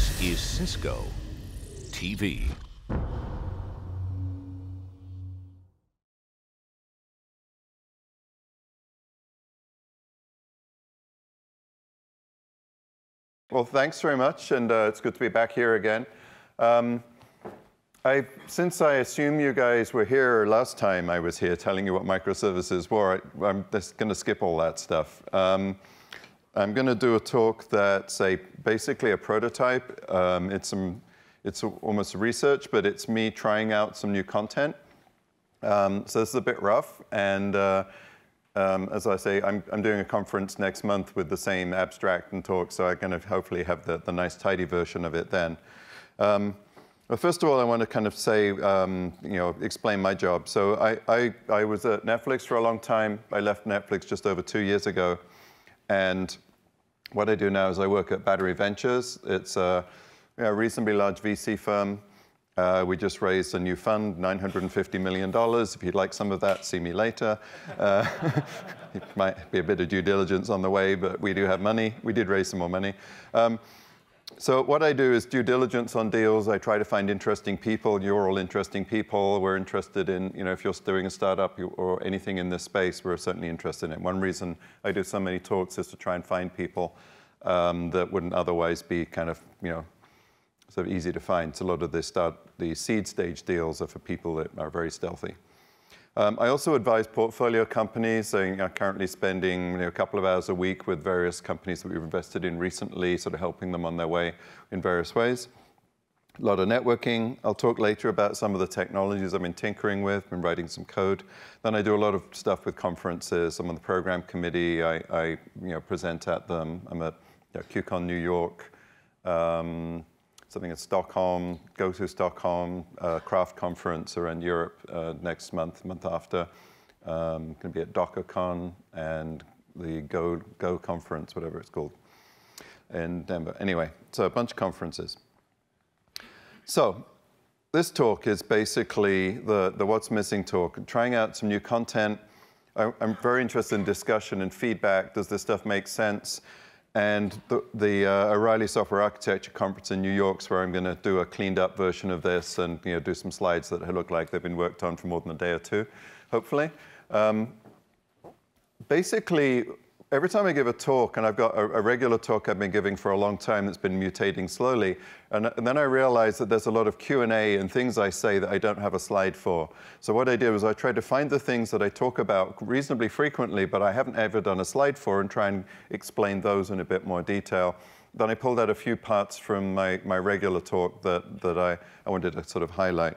This is Cisco TV. Well, thanks very much, and it's good to be back here again. Since I assume you guys were here last time I was here telling you what microservices were, I'm just going to skip all that stuff. I'm going to do a talk that's basically a prototype. It's almost research, but it's me trying out some new content. So this is a bit rough, and as I say, I'm doing a conference next month with the same abstract and talk, so I'm going to hopefully have the nice, tidy version of it then. Well, first of all, I want to kind of say, explain my job. So I was at Netflix for a long time. I left Netflix just over 2 years ago. And what I do now is I work at Battery Ventures. It's a reasonably large VC firm. We just raised a new fund, $950 million. If you'd like some of that, see me later. It might be a bit of due diligence on the way, but we do have money. We did raise some more money. So what I do is due diligence on deals. I try to find interesting people. You're all interesting people. We're interested in, if you're doing a startup or anything in this space, we're certainly interested in it. One reason I do so many talks is to try and find people that wouldn't otherwise be kind of, sort of easy to find. So a lot of the seed stage deals are for people that are very stealthy. I also advise portfolio companies. I'm currently spending a couple of hours a week with various companies that we've invested in recently, sort of helping them on their way in various ways. A lot of networking. I'll talk later about some of the technologies I've been tinkering with, been writing some code. Then I do a lot of stuff with conferences. I'm on the program committee. I present at them. I'm at QCon New York. Something in Stockholm, go to Stockholm, craft conference around Europe next month after. Going to be at DockerCon and the Go conference, whatever it's called, in Denver. Anyway, so a bunch of conferences. So this talk is basically the What's Missing talk, trying out some new content. I'm very interested in discussion and feedback. Does this stuff make sense? And the O'Reilly Software Architecture Conference in New York is where I'm going to do a cleaned up version of this and do some slides that look like they've been worked on for more than a day or two, hopefully. Basically, every time I give a talk, and I've got a regular talk I've been giving for a long time that's been mutating slowly, and then I realized that there's a lot of Q&A and things I say that I don't have a slide for. So what I did was I tried to find the things that I talk about reasonably frequently, but I haven't ever done a slide for, and try and explain those in a bit more detail. Then I pulled out a few parts from my regular talk that I wanted to sort of highlight.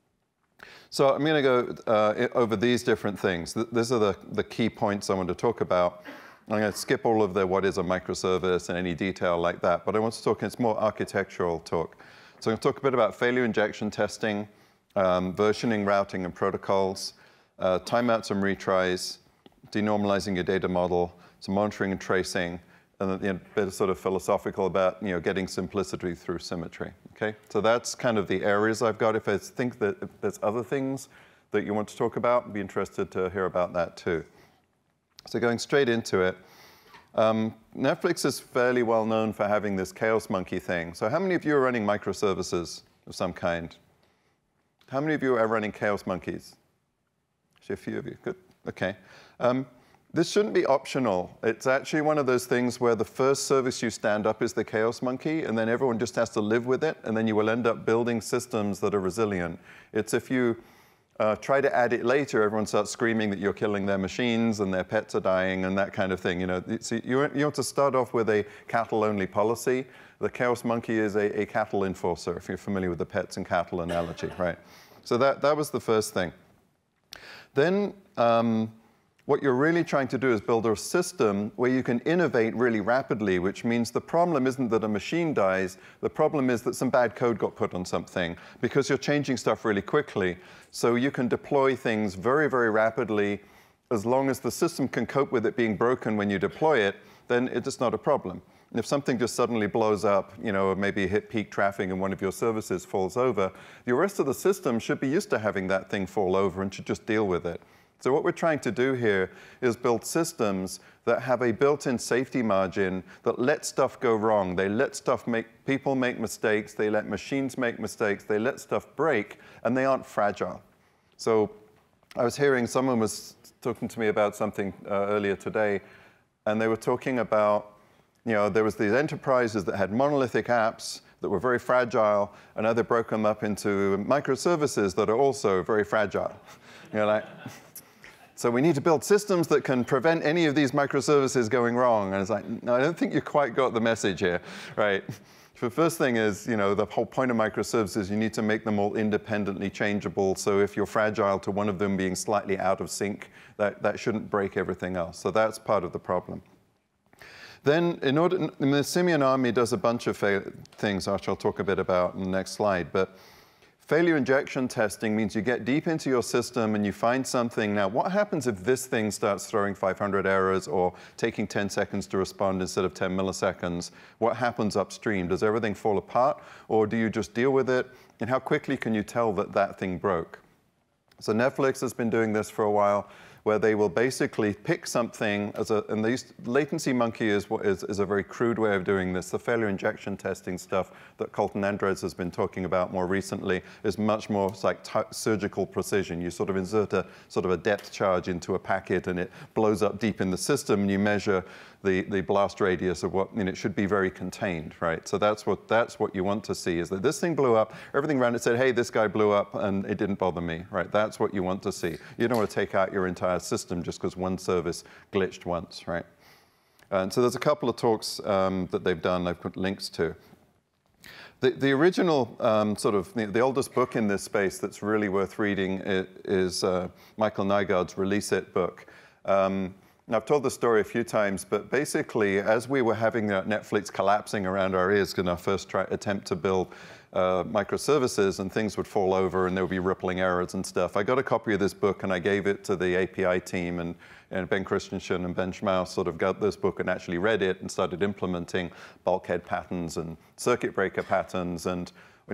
So I'm going to go over these different things. These are the key points I want to talk about. I'm going to skip all of the what is a microservice and any detail like that, but I want to talk, it's more architectural talk. So I'm going to talk a bit about failure injection testing, versioning, routing, and protocols, timeouts and retries, denormalizing your data model, some monitoring and tracing, and then a bit of sort of philosophical about getting simplicity through symmetry. Okay, so that's kind of the areas I've got. If there's other things that you want to talk about, I'd be interested to hear about that too. So going straight into it, Netflix is fairly well known for having this chaos monkey thing. So how many of you are running microservices of some kind? How many of you are running chaos monkeys? Actually, a few of you. Good. Okay. This shouldn't be optional. It's actually one of those things where the first service you stand up is the chaos monkey, and then everyone just has to live with it, and then you will end up building systems that are resilient. It's if you try to add it later, everyone starts screaming that you're killing their machines and their pets are dying and that kind of thing. So you want to start off with a cattle-only policy. The chaos monkey is a cattle enforcer, if you're familiar with the pets and cattle analogy, right? So that was the first thing. Then what you're really trying to do is build a system where you can innovate really rapidly, which means the problem isn't that a machine dies. The problem is that some bad code got put on something, because you're changing stuff really quickly. So you can deploy things very, very rapidly. As long as the system can cope with it being broken when you deploy it, then it's not a problem. And if something just suddenly blows up, or maybe hit peak traffic and one of your services falls over, the rest of the system should be used to having that thing fall over and should just deal with it. So what we're trying to do here is build systems that have a built-in safety margin that let stuff go wrong. They let people make mistakes, they let machines make mistakes, they let stuff break, and they aren't fragile. So I was hearing someone was talking to me about something earlier today, and they were talking about, there was these enterprises that had monolithic apps that were very fragile, and now they broke them up into microservices that are also very fragile. So we need to build systems that can prevent any of these microservices going wrong. And it's like, no, I don't think you quite got the message here, right? The first thing is, the whole point of microservices, you need to make them all independently changeable. So if you're fragile to one of them being slightly out of sync, that shouldn't break everything else. So that's part of the problem. Then, the Simian army does a bunch of things, which I'll talk a bit about in the next slide. But failure injection testing means you get deep into your system and you find something. Now, what happens if this thing starts throwing 500 errors or taking 10 seconds to respond instead of 10 milliseconds? What happens upstream? Does everything fall apart, or do you just deal with it? And how quickly can you tell that that thing broke? So Netflix has been doing this for a while, where they will basically pick something and they latency monkey is a very crude way of doing this. The failure injection testing stuff that Colton Andres has been talking about more recently is much more like surgical precision. You sort of insert a depth charge into a packet and it blows up deep in the system, and you measure the blast radius of what, it should be very contained, right? So that's what you want to see, is that this thing blew up, everything around it said, hey, this guy blew up and it didn't bother me, right? That's what you want to see. You don't want to take out your entire system just because one service glitched once, right? And so there's a couple of talks that they've done I've put links to. The original the oldest book in this space that's really worth reading is Michael Nygaard's Release It book. Now, I've told the story a few times, but basically, as we were having Netflix collapsing around our ears in our first attempt to build microservices, and things would fall over and there would be rippling errors and stuff, I got a copy of this book and I gave it to the API team, and Ben Christensen and Ben Schmaus sort of got this book and actually read it and started implementing bulkhead patterns and circuit breaker patterns. And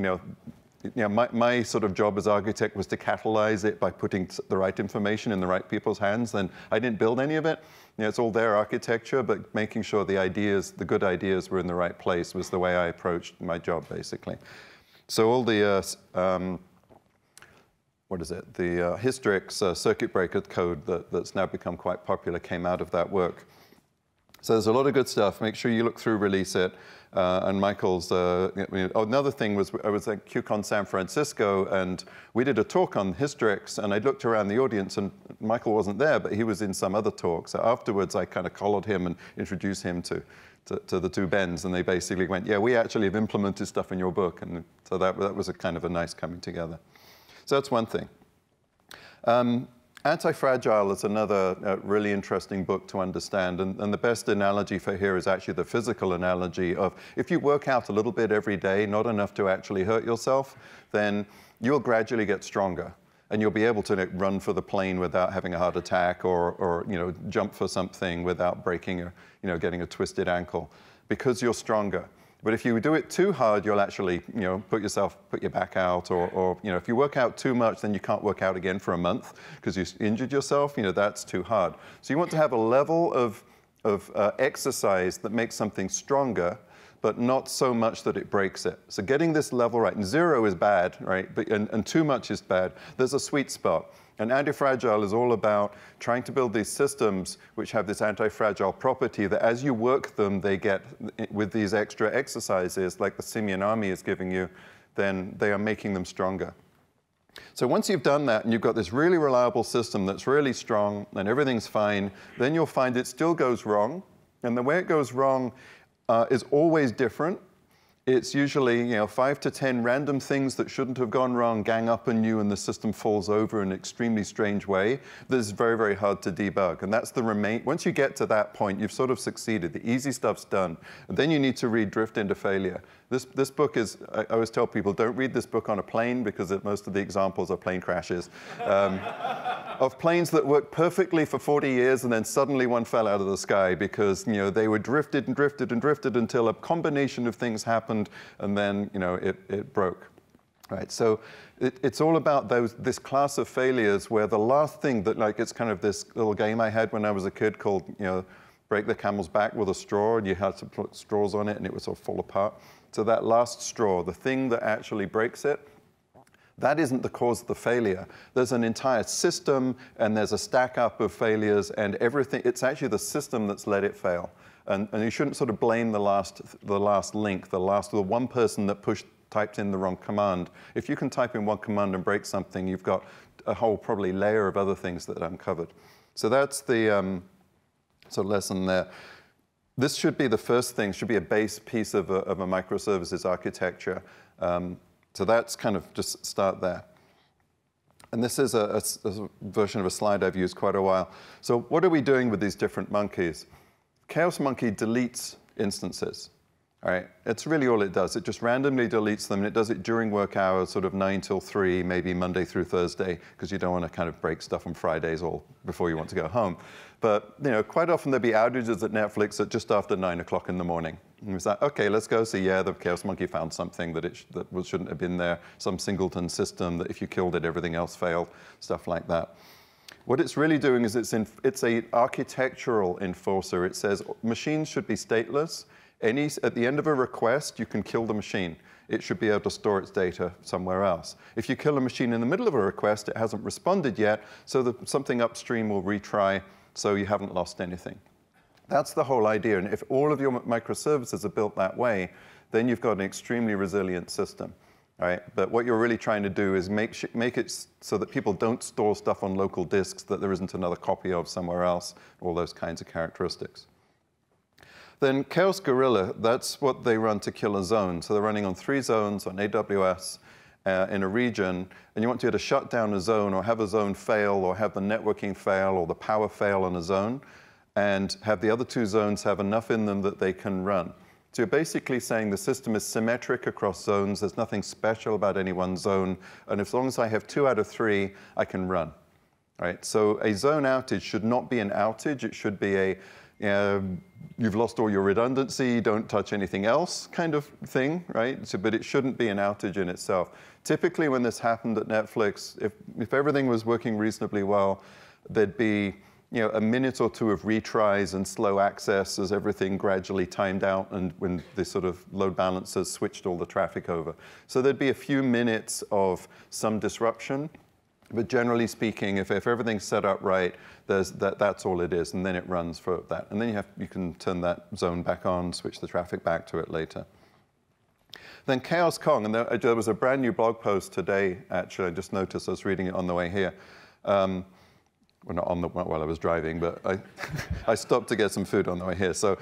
my sort of job as architect was to catalyze it by putting the right information in the right people's hands. Then I didn't build any of it. It's all their architecture, but making sure the good ideas were in the right place was the way I approached my job, basically. So all the, the Hystrix circuit breaker code that's now become quite popular came out of that work. So there's a lot of good stuff. Make sure you look through Release It. And Michael's, another thing was, I was at QCon San Francisco, and we did a talk on Hystrix, and I looked around the audience, and Michael wasn't there, but he was in some other talk. So afterwards, I kind of collared him and introduced him to the two Bens, and they basically went, yeah, we actually have implemented stuff in your book. And so that was a kind of a nice coming together. So that's one thing. Anti-Fragile is another really interesting book to understand, and the best analogy for here is actually the physical analogy of if you work out a little bit every day, not enough to actually hurt yourself, then you'll gradually get stronger, and you'll be able to run for the plane without having a heart attack, or jump for something without breaking or getting a twisted ankle, because you're stronger. But if you do it too hard, you'll actually, put your back out, or if you work out too much, then you can't work out again for a month because you injured yourself. That's too hard. So you want to have a level of exercise that makes something stronger, but not so much that it breaks it. So getting this level right, and 0 is bad, right? And too much is bad. There's a sweet spot. And anti-fragile is all about trying to build these systems which have this anti-fragile property that as you work them, they get, with these extra exercises like the Simian army is giving you, then they are making them stronger. So once you've done that and you've got this really reliable system that's really strong and everything's fine, then you'll find it still goes wrong. And the way it goes wrong is always different. It's usually 5 to 10 random things that shouldn't have gone wrong gang up on you, and the system falls over in an extremely strange way. That is very, very hard to debug. And that's once you get to that point, you've sort of succeeded. The easy stuff's done. And then you need to read Drift into Failure. This book is, I always tell people, don't read this book on a plane, because most of the examples are plane crashes. Of planes that worked perfectly for 40 years and then suddenly one fell out of the sky because they were drifted and drifted and drifted until a combination of things happened, and then it broke. Right, so it's all about this class of failures where the last thing that, like, it's kind of this little game I had when I was a kid called, break the camel's back with a straw, and you had to put straws on it, and it would sort of fall apart. So that last straw, the thing that actually breaks it, that isn't the cause of the failure. There's an entire system, and there's a stack up of failures, and everything. It's actually the system that's let it fail. And you shouldn't sort of blame the last link, the one person that typed in the wrong command. If you can type in one command and break something, you've got a whole probably layer of other things that are uncovered. So that's the sort of lesson there. This should be the first thing, should be a base piece of a microservices architecture. So that's kind of just start there. And this is a version of a slide I've used quite a while. So what are we doing with these different monkeys? Chaos Monkey deletes instances. All right, it's really all it does. It just randomly deletes them, and it does it during work hours, sort of 9 till 3, maybe Monday through Thursday, because you don't want to kind of break stuff on Fridays or before you want to go home. But quite often there'll be outages at Netflix at just after 9 o'clock in the morning. And it's like, okay, let's go see, yeah, the Chaos Monkey found something that shouldn't have been there, some singleton system that if you killed it, everything else failed, stuff like that. What it's really doing is it's an architectural enforcer. It says machines should be stateless. At the end of a request, you can kill the machine. It should be able to store its data somewhere else. If you kill a machine in the middle of a request, it hasn't responded yet, so something upstream will retry, so you haven't lost anything. That's the whole idea. And if all of your microservices are built that way, then you've got an extremely resilient system. All right? But what you're really trying to do is make it so that people don't store stuff on local disks that there isn't another copy of somewhere else, all those kinds of characteristics. Then Chaos Gorilla, that's what they run to kill a zone. So they're running on 3 zones on AWS in a region, and you want to shut down a zone or have a zone fail or have the networking fail or the power fail on a zone and have the other 2 zones have enough in them that they can run. So you're basically saying the system is symmetric across zones. There's nothing special about any one zone. And as long as I have 2 out of 3, I can run. Right? So a zone outage should not be an outage. It should be you've lost all your redundancy, don't touch anything else kind of thing, right? So, but it shouldn't be an outage in itself. Typically when this happened at Netflix, if everything was working reasonably well, there'd be a minute or 2 of retries and slow access as everything gradually timed out and when the sort of load balancers switched all the traffic over. So there'd be a few minutes of some disruption. But generally speaking, if everything's set up right, that's all it is, and then it runs for that. And then you can turn that zone back on, switch the traffic back to it later. Then Chaos Kong, and there was a brand new blog post today, actually. I just noticed, I was reading it on the way here. Well, not while I was driving, but I stopped to get some food on the way here. So,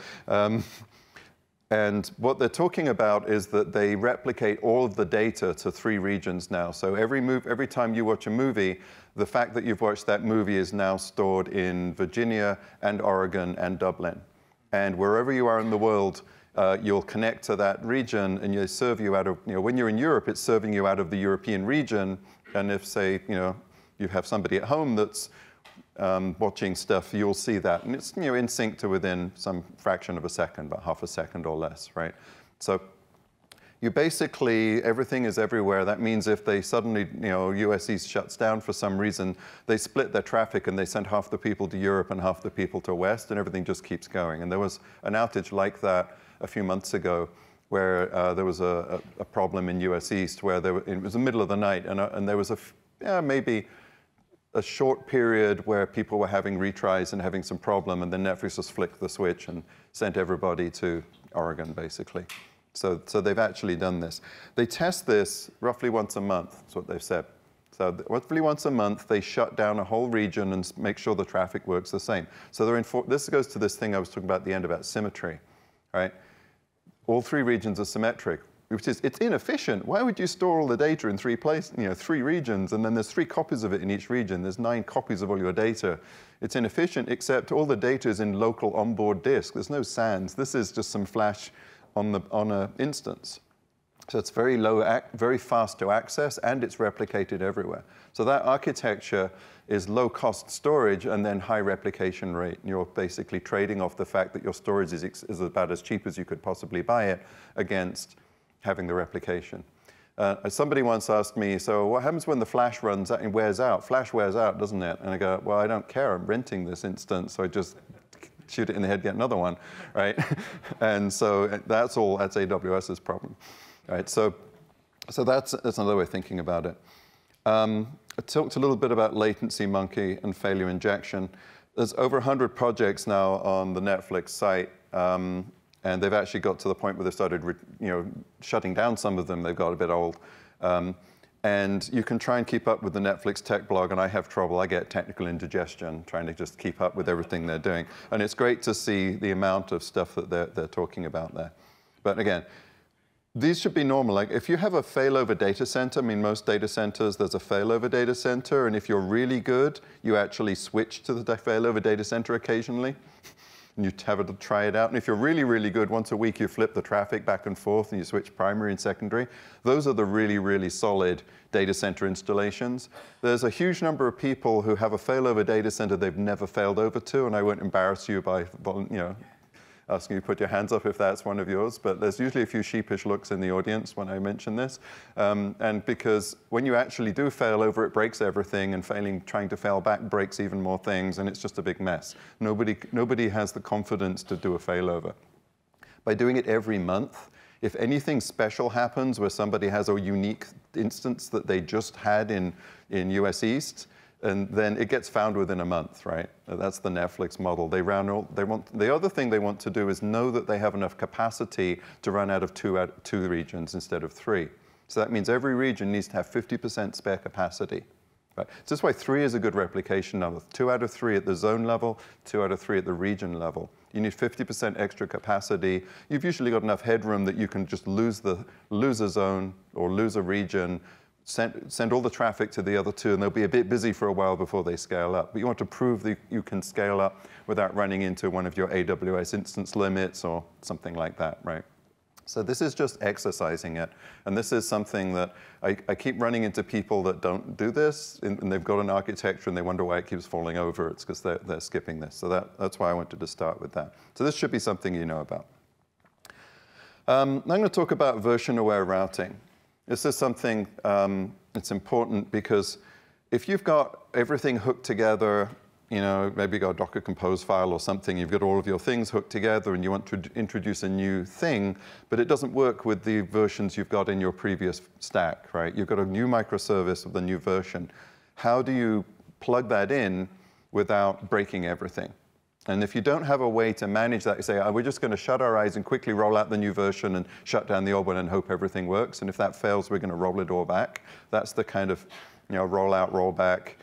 and what they're talking about is that they replicate all of the data to 3 regions now. So every time you watch a movie, the fact that you've watched that movie is now stored in Virginia and Oregon and Dublin. And wherever you are in the world, you'll connect to that region, and you'll serve you out of, when you're in Europe, it's serving you out of the European region. And if, say, you have somebody at home that's watching stuff, you'll see that. And it's in sync to within some fraction of a second, about half a second or less, right? So you basically, everything is everywhere. That means if they suddenly, US East shuts down for some reason, they split their traffic and they send half the people to Europe and half the people to West, and everything just keeps going. And there was an outage like that a few months ago where there was a problem in US East where it was the middle of the night, and there was maybe a short period where people were having retries and having some problem, and then Netflix just flicked the switch and sent everybody to Oregon, basically. So they've actually done this. They test this roughly once a month, that's what they've said. So roughly once a month, they shut down a whole region and make sure the traffic works the same. So this goes to this thing I was talking about at the end about symmetry, right? All 3 regions are symmetric, which is, it's inefficient. Why would you store all the data in 3 places, 3 regions, and then there's 3 copies of it in each region. There's 9 copies of all your data. It's inefficient, except all the data is in local onboard disk. There's no SANs. This is just some flash on an instance. So it's very very fast to access, and it's replicated everywhere. So that architecture is low-cost storage and then high replication rate. You're basically trading off the fact that your storage is about as cheap as you could possibly buy it against having the replication. Somebody once asked me, so what happens when the flash runs out and wears out? Flash wears out, doesn't it? And I go, well, I don't care. I'm renting this instance, so I just shoot it in the head, get another one, right? And so that's AWS's problem, right? So that's another way of thinking about it. I talked a little bit about latency monkey and failure injection. There's over 100 projects now on the Netflix site, and they've actually got to the point where they've started shutting down some of them. They've got a bit old. And you can try and keep up with the Netflix tech blog, and I have trouble. I get technical indigestion trying to just keep up with everything they're doing. And it's great to see the amount of stuff that they're talking about there. But again, these should be normal. Like if you have a failover data center, I mean, most data centers, there's a failover data center, and if you're really good, you actually switch to the failover data center occasionally. And you have to try it out. And if you're really, really good, once a week you flip the traffic back and forth and you switch primary and secondary. Those are the really, really solid data center installations. There's a huge number of people who have a failover data center they've never failed over to, and I won't embarrass you by asking you to put your hands up if that's one of yours, but there's usually a few sheepish looks in the audience when I mention this. And because when you actually do fail over, it breaks everything, and trying to fail back breaks even more things, and it's just a big mess. Nobody has the confidence to do a failover. By doing it every month, if anything special happens where somebody has a unique instance that they just had in US East, and then it gets found within a month, right? That's the Netflix model. The other thing they want to do is know that they have enough capacity to run out of two regions instead of 3. So that means every region needs to have 50% spare capacity. Right? So that's why 3 is a good replication number. 2 out of 3 at the zone level, 2 out of 3 at the region level. You need 50% extra capacity. You've usually got enough headroom that you can just lose a zone or lose a region, send all the traffic to the other 2, and they'll be a bit busy for a while before they scale up. But you want to prove that you can scale up without running into one of your AWS instance limits or something like that, right? So this is just exercising it. And this is something that I keep running into people that don't do this, and they've got an architecture and they wonder why it keeps falling over. It's because they're skipping this. So that's why I wanted to start with that. So this should be something you know about. I'm going to talk about version-aware routing. This is something that's important because if you've got everything hooked together, maybe you've got a Docker Compose file or something, you've got all of your things hooked together and you want to introduce a new thing, but it doesn't work with the versions you've got in your previous stack, right? You've got a new microservice of the new version. How do you plug that in without breaking everything? And if you don't have a way to manage that, you say, we're just going to shut our eyes and quickly roll out the new version and shut down the old one and hope everything works. And if that fails, we're going to roll it all back. That's the kind of roll out, roll back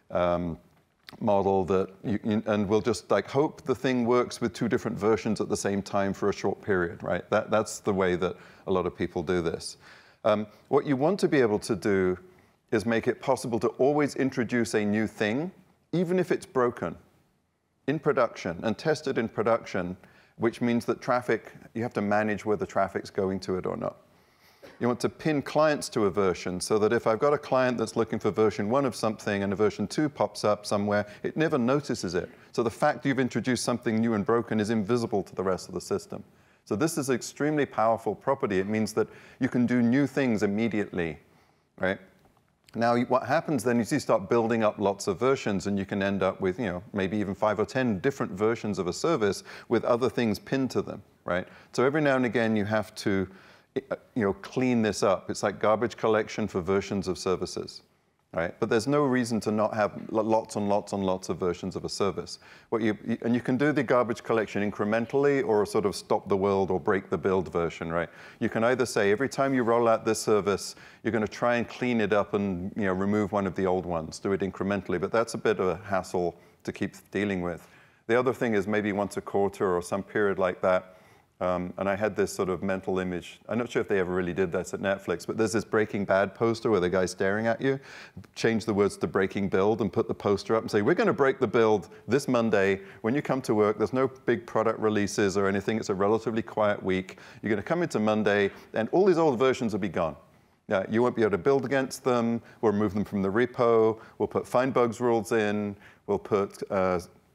model that and we'll just hope the thing works with 2 different versions at the same time for a short period, right? That's the way that a lot of people do this. What you want to be able to do is make it possible to always introduce a new thing, even if it's broken, in production and tested in production, which means that you have to manage whether traffic's going to it or not. You want to pin clients to a version so that if I've got a client that's looking for version 1 of something and a version 2 pops up somewhere, it never notices it. So the fact you've introduced something new and broken is invisible to the rest of the system. So this is an extremely powerful property. It means that you can do new things immediately, right? Now, what happens then is you start building up lots of versions, and you can end up with, maybe even 5 or 10 different versions of a service with other things pinned to them, right? So every now and again, you have to, clean this up. It's like garbage collection for versions of services, right? But there's no reason to not have lots and lots and lots of versions of a service. And you can do the garbage collection incrementally or sort of stop the world or break the build version, right? You can either say every time you roll out this service, you're going to try and clean it up and remove one of the old ones, do it incrementally, but that's a bit of a hassle to keep dealing with. The other thing is maybe once a quarter or some period like that. And I had this sort of mental image. I'm not sure if they ever really did this at Netflix, but there's this Breaking Bad poster where the guy's staring at you. Change the words to breaking build and put the poster up and say, we're going to break the build this Monday. When you come to work, there's no big product releases or anything. It's a relatively quiet week. You're going to come into Monday, and all these old versions will be gone. You won't be able to build against them. We'll remove them from the repo. We'll put find bugs rules in. We'll put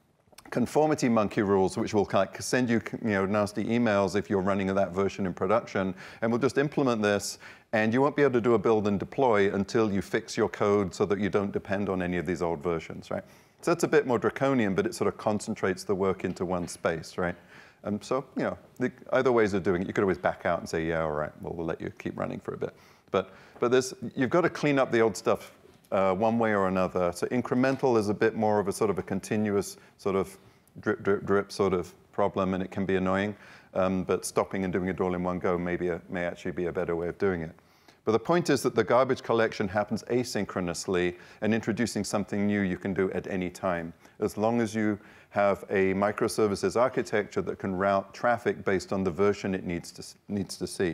conformity monkey rules, which will send you, nasty emails if you're running that version in production. And we'll just implement this, and you won't be able to do a build and deploy until you fix your code so that you don't depend on any of these old versions, right? So that's a bit more draconian, but it sort of concentrates the work into one space, right? So, the other ways of doing it, you could always back out and say, yeah, all right, well, we'll let you keep running for a bit. But you've got to clean up the old stuff one way or another. So incremental is a bit more of a sort of a continuous sort of drip, drip, drip sort of problem, and it can be annoying. But stopping and doing it all in one go may actually be a better way of doing it. But the point is that the garbage collection happens asynchronously, and introducing something new you can do at any time, as long as you have a microservices architecture that can route traffic based on the version it needs to see.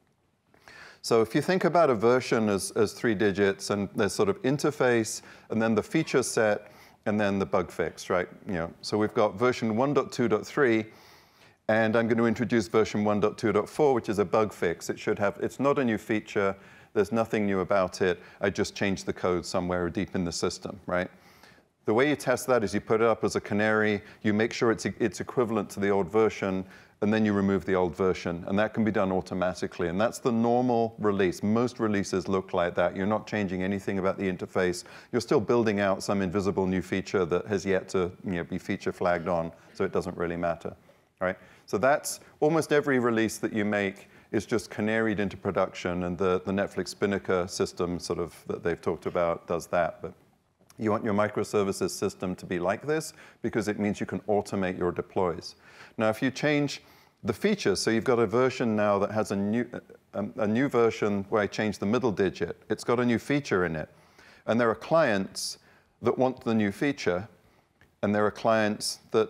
So if you think about a version as 3 digits, and there's sort of interface, and then the feature set, and then the bug fix, right? So we've got version 1.2.3, and I'm going to introduce version 1.2.4, which is a bug fix. It's not a new feature. There's nothing new about it. I just changed the code somewhere deep in the system, right? The way you test that is you put it up as a canary, you make sure it's equivalent to the old version, and then you remove the old version. And that can be done automatically. And that's the normal release. Most releases look like that. You're not changing anything about the interface. You're still building out some invisible new feature that has yet to be feature flagged on, so it doesn't really matter, right? So that's almost every release that you make is just canaried into production, and the Netflix Spinnaker system sort of that they've talked about does that. But you want your microservices system to be like this because it means you can automate your deploys. Now, if you change the features, so you've got a version now that has a new version where I changed the middle digit. It's got a new feature in it. And there are clients that want the new feature, and there are clients that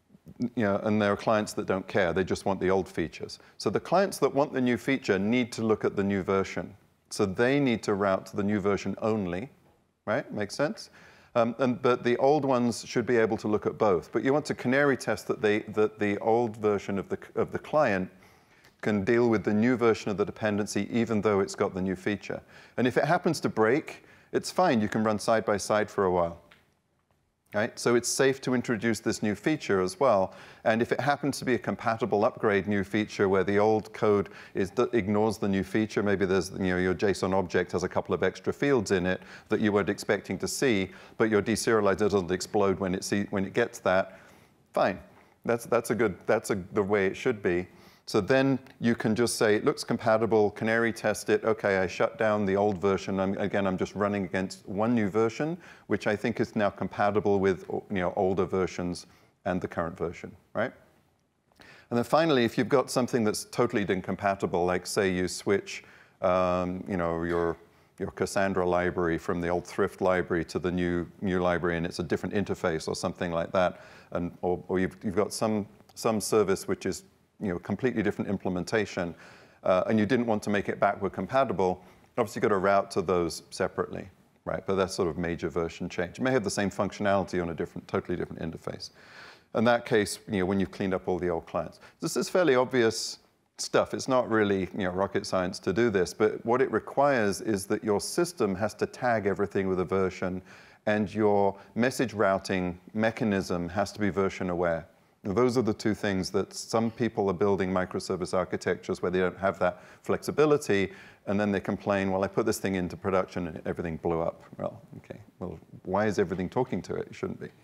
don't care. They just want the old features. So the clients that want the new feature need to look at the new version. So they need to route to the new version only, right? Makes sense? But the old ones should be able to look at both. But you want to canary test that the old version of the client can deal with the new version of the dependency, even though it's got the new feature. And if it happens to break, it's fine. You can run side by side for a while. Right? So it's safe to introduce this new feature as well. And if it happens to be a compatible upgrade new feature where the old code ignores the new feature, maybe there's your JSON object has a couple of extra fields in it that you weren't expecting to see, but your deserializer doesn't explode when it gets that, fine. That's the way it should be. So then you can just say, it looks compatible, canary test it. OK, I shut down the old version. Again, I'm just running against one new version, which I think is now compatible with older versions and the current version, right? And then finally, if you've got something that's totally incompatible, like say you switch your Cassandra library from the old Thrift library to the new library, and it's a different interface or something like that, or you've got some service which is completely different implementation, and you didn't want to make it backward compatible, obviously you've got to route to those separately, right? But that's sort of major version change. It may have the same functionality on a totally different interface. In that case, when you've cleaned up all the old clients. This is fairly obvious stuff. It's not really rocket science to do this, but what it requires is that your system has to tag everything with a version, and your message routing mechanism has to be version aware. Those are the two things that some people are building microservice architectures where they don't have that flexibility, and then they complain, well, I put this thing into production and everything blew up. Well, OK, well, why is everything talking to it? It shouldn't be.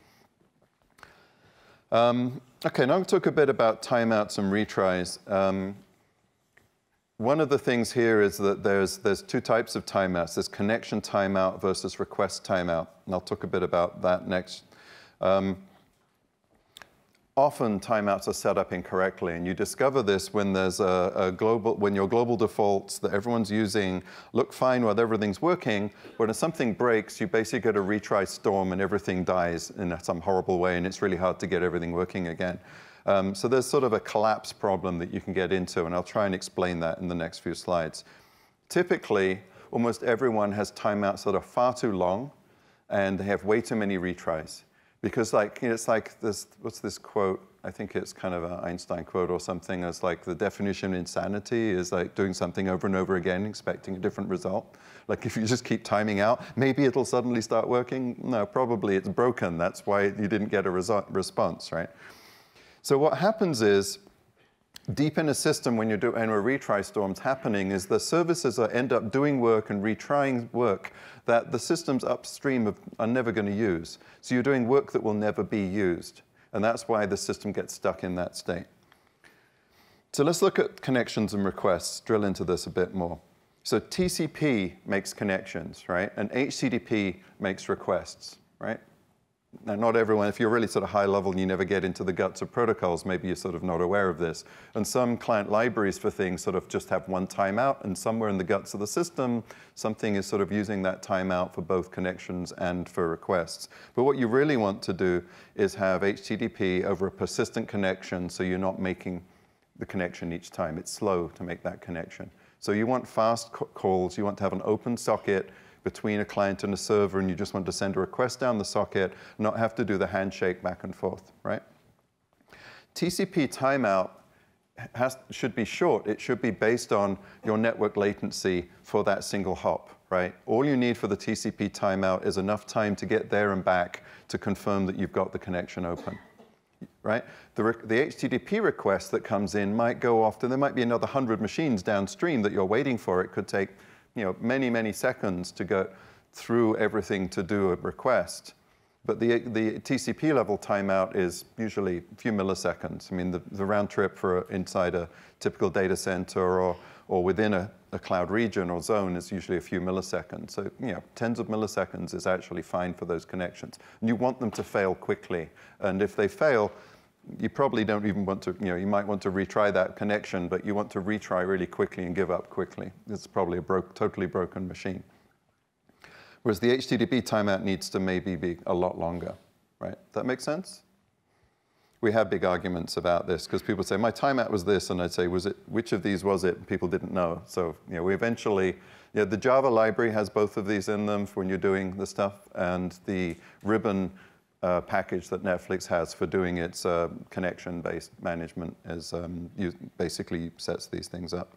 OK, now I'll talk a bit about timeouts and retries. One of the things here is that there's two types of timeouts. There's connection timeout versus request timeout, and I'll talk a bit about that next. Often timeouts are set up incorrectly, and you discover this when there's when your global defaults that everyone's using look fine while everything's working. When something breaks, you basically get a retry storm and everything dies in some horrible way, and it's really hard to get everything working again. So there's sort of a collapse problem that you can get into, and I'll try and explain that in the next few slides. Typically, almost everyone has timeouts that are far too long, and they have way too many retries. Because it's like this, what's this quote? I think it's kind of an Einstein quote or something, as like the definition of insanity is like doing something over and over again, expecting a different result. Like if you just keep timing out, maybe it'll suddenly start working. No, probably it's broken. That's why you didn't get a response, right? So what happens is, deep in a system when you're when a retry storm's happening is the services end up doing work and retrying work that the systems upstream are never going to use. So you're doing work that will never be used. And that's why the system gets stuck in that state. So let's look at connections and requests, drill into this a bit more. So TCP makes connections, right? And HTTP makes requests, right? Now, not everyone, if you're really sort of high level and you never get into the guts of protocols, maybe you're sort of not aware of this. And some client libraries for things sort of just have one timeout, and somewhere in the guts of the system, something is sort of using that timeout for both connections and for requests. But what you really want to do is have HTTP over a persistent connection, so you're not making the connection each time. It's slow to make that connection. So you want fast calls. You want to have an open socket between a client and a server, and you just want to send a request down the socket, not have to do the handshake back and forth, right? TCP timeout should be short. It should be based on your network latency for that single hop, right? All you need for the TCP timeout is enough time to get there and back to confirm that you've got the connection open, right? The HTTP request that comes in might go off, and there might be another 100 machines downstream that you're waiting for. It could take many, many seconds to go through everything to do a request. But the TCP level timeout is usually a few milliseconds. I mean, the round trip for inside a typical data center or within a cloud region or zone is usually a few milliseconds. So, tens of milliseconds is actually fine for those connections. And you want them to fail quickly. And if they fail, you probably don't even want to, you might want to retry that connection, but you want to retry really quickly and give up quickly. It's probably a totally broken machine. Whereas the HTTP timeout needs to maybe be a lot longer, right? Does that make sense? We have big arguments about this because people say, my timeout was this, and I'd say, which of these was it? And people didn't know. So we eventually, the Java library has both of these in them for when you're doing the stuff, and the ribbon package that Netflix has for doing its connection-based management basically sets these things up.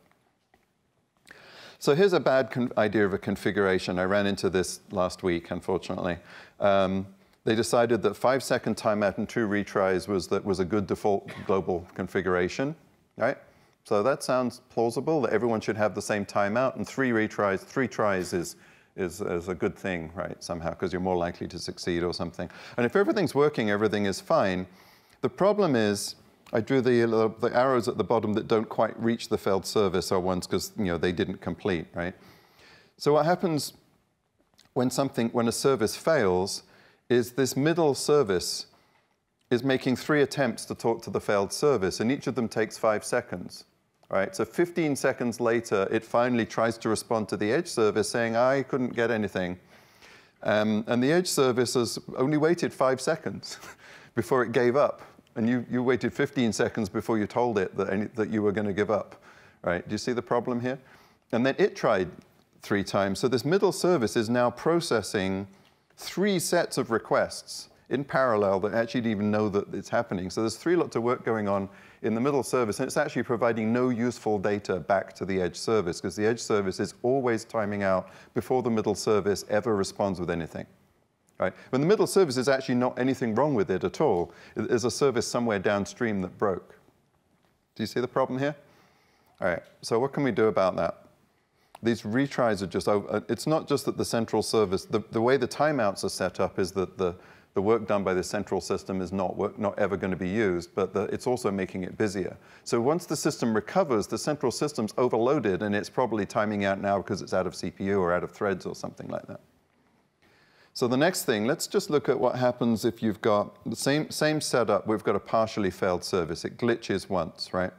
So here's a bad idea of a configuration. I ran into this last week, unfortunately. They decided that 5-second timeout and 2 retries was a good default global configuration, right? So that sounds plausible, that everyone should have the same timeout, and 3 retries, 3 tries is a good thing, right, somehow, because you're more likely to succeed or something. And if everything's working, everything is fine. The problem is, I drew the arrows at the bottom that don't quite reach the failed service are ones because they didn't complete, right? So what happens when a service fails is this middle service is making 3 attempts to talk to the failed service, and each of them takes 5 seconds. Right, so 15 seconds later, it finally tries to respond to the edge service saying, I couldn't get anything. And the edge service has only waited 5 seconds before it gave up. And you waited 15 seconds before you told it that you were going to give up. Right? Do you see the problem here? And then it tried 3 times. So this middle service is now processing 3 sets of requests in parallel that actually didn't even know that it's happening. So there's 3 lots of work going on in the middle service, and it's actually providing no useful data back to the edge service, because the edge service is always timing out before the middle service ever responds with anything. Right? When the middle service is actually not anything wrong with it at all. There's a service somewhere downstream that broke. Do you see the problem here? All right, so what can we do about that? These retries are just, it's not just that the central service, the way the timeouts are set up is that the work done by the central system is not ever going to be used, but it's also making it busier. So once the system recovers, the central system's overloaded, and it's probably timing out now because it's out of CPU or out of threads or something like that. So the next thing, let's just look at what happens if you've got the same setup. We've got a partially failed service. It glitches once, right?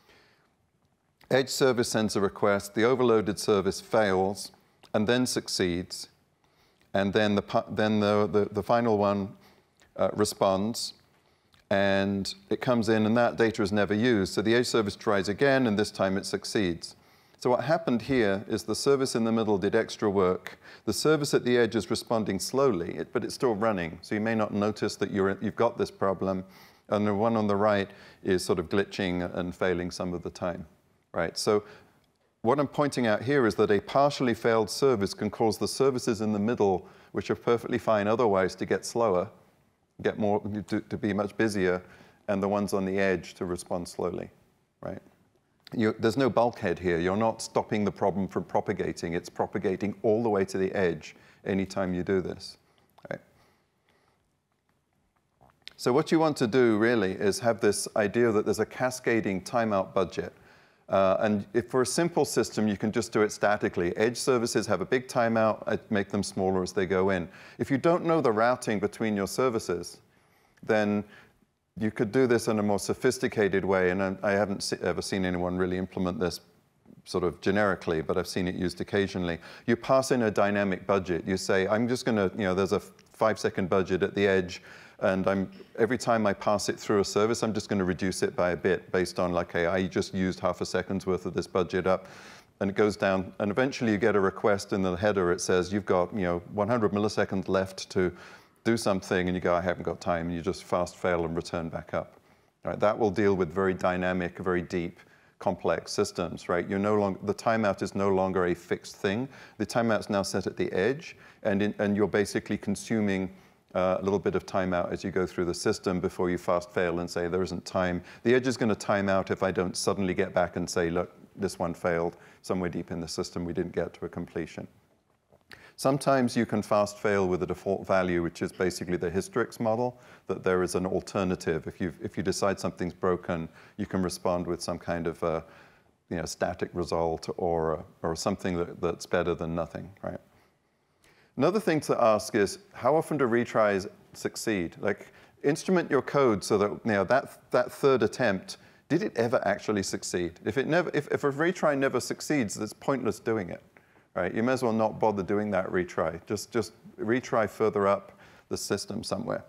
Edge service sends a request. The overloaded service fails and then succeeds. And then the final one responds, and it comes in, and that data is never used. So the edge service tries again, and this time it succeeds. So what happened here is the service in the middle did extra work. The service at the edge is responding slowly, but it's still running. So you may not notice that you've got this problem And the one on the right is sort of glitching and failing some of the time, right? So what I'm pointing out here is that a partially failed service can cause the services in the middle, which are perfectly fine otherwise, to get slower, get more, to be much busier, and the ones on the edge to respond slowly, right? There's no bulkhead here. You're not stopping the problem from propagating. It's propagating all the way to the edge anytime you do this, right? So what you want to do, really, is have this idea that there's a cascading timeout budget. And if for a simple system, you can just do it statically. Edge services have a big timeout. I make them smaller as they go in. If you don't know the routing between your services, then you could do this in a more sophisticated way, and I haven't ever seen anyone really implement this sort of generically, but I've seen it used occasionally. You pass in a dynamic budget. You say, I'm just going to, there's a 5-second budget at the edge, and every time I pass it through a service, I'm just going to reduce it by a bit based on, like, hey, I just used half a second's worth of this budget up, and it goes down, and eventually you get a request in the header. It says, you've got 100 milliseconds left to do something, and you go, I haven't got time, and you just fast fail and return back up. Right? That will deal with very dynamic, very deep, complex systems, right? The timeout is no longer a fixed thing. The timeout's now set at the edge, and you're basically consuming a little bit of timeout as you go through the system before you fast fail and say there isn't time. The edge is going to time out if I don't suddenly get back and say, look, this one failed. Somewhere deep in the system, we didn't get to a completion. Sometimes you can fast fail with a default value, which is basically the Hystrix model, that there is an alternative. If you decide something's broken, you can respond with some kind of static result or something that's better than nothing, right? Another thing to ask is, how often do retries succeed? Like, instrument your code so that that third attempt, did it ever actually succeed? If a retry never succeeds, it's pointless doing it. Right? You may as well not bother doing that retry. Just retry further up the system somewhere.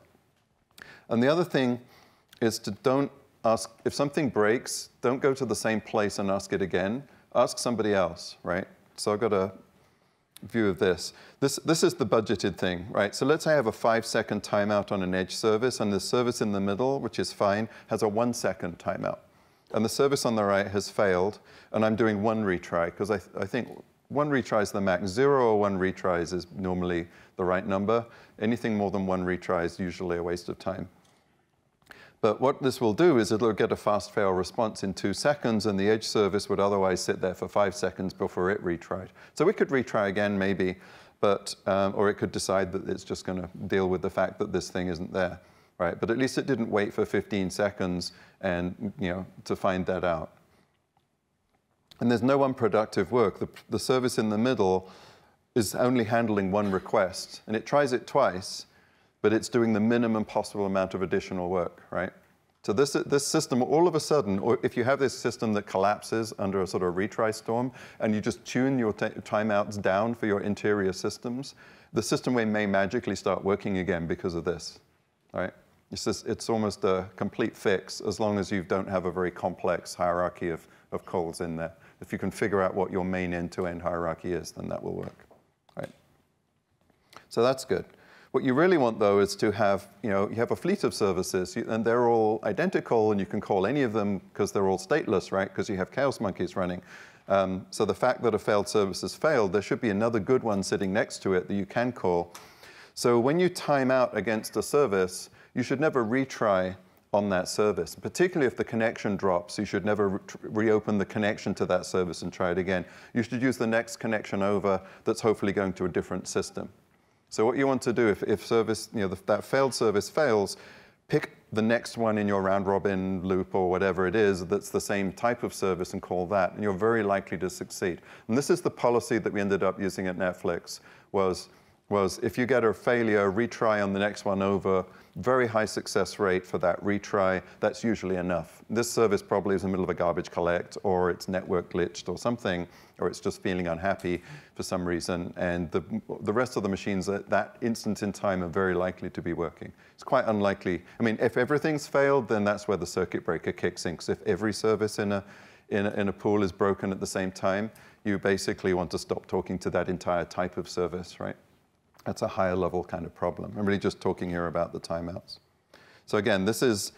And the other thing is to don't ask, if something breaks, don't go to the same place and ask it again. Ask somebody else, right? So I've got a view of this. This is the budgeted thing, right? So let's say I have a 5-second timeout on an edge service, and the service in the middle, which is fine, has a 1-second timeout. And the service on the right has failed, and I'm doing one retry, because I think one retry is the max. 0 or 1 retries is normally the right number. Anything more than 1 retry is usually a waste of time. But what this will do is it'll get a fast fail response in 2 seconds, and the edge service would otherwise sit there for 5 seconds before it retried. So we could retry again, maybe, but or it could decide that it's just going to deal with the fact that this thing isn't there, right? But at least it didn't wait for 15 seconds and to find that out. And there's no unproductive work. The service in the middle is only handling one request, and it tries it twice, but it's doing the minimum possible amount of additional work, right? So this system, all of a sudden, or if you have this system that collapses under a sort of retry storm, and you just tune your timeouts down for your interior systems, the system may magically start working again because of this, right? It's almost a complete fix as long as you don't have a very complex hierarchy of calls in there. If you can figure out what your main end-to-end hierarchy is, then that will work, right? So that's good. What you really want, though, is to have, you have a fleet of services, and they're all identical, and you can call any of them because they're all stateless, right? Because you have chaos monkeys running. So the fact that a failed service has failed, there should be another good one sitting next to it that you can call. So when you time out against a service, you should never retry on that service. Particularly if the connection drops, you should never reopen the connection to that service and try it again. You should use the next connection over that's hopefully going to a different system. So what you want to do, if service, that failed service fails, pick the next one in your round-robin loop or whatever it is that's the same type of service and call that, and you're very likely to succeed. And this is the policy that we ended up using at Netflix, was if you get a failure, retry on the next one over, very high success rate for that retry, that's usually enough. This service probably is in the middle of a garbage collect, or it's network glitched or something, or it's just feeling unhappy for some reason, and the rest of the machines at that instant in time are very likely to be working. It's quite unlikely. I mean, if everything's failed, then that's where the circuit breaker kicks in, because if every service in a pool is broken at the same time, you basically want to stop talking to that entire type of service, right? That's a higher level kind of problem. I'm really just talking here about the timeouts. So again, this is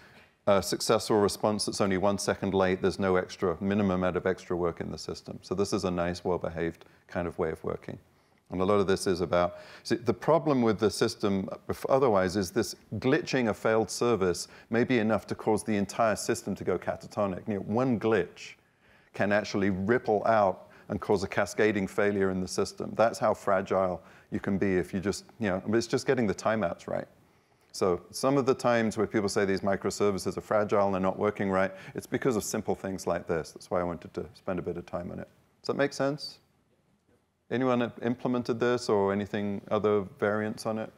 a successful response that's only 1 second late, there's no extra, minimum amount of extra work in the system. So this is a nice, well-behaved kind of way of working. And a lot of this is about, see, the problem with the system otherwise is this glitching a failed service may be enough to cause the entire system to go catatonic. You know, one glitch can actually ripple out and cause a cascading failure in the system. That's how fragile you can be if you just, you know, it's just getting the timeouts right. So some of the times where people say these microservices are fragile and they're not working right, it's because of simple things like this. That's why I wanted to spend a bit of time on it. Does that make sense? Anyone implemented this or anything, other variants on it?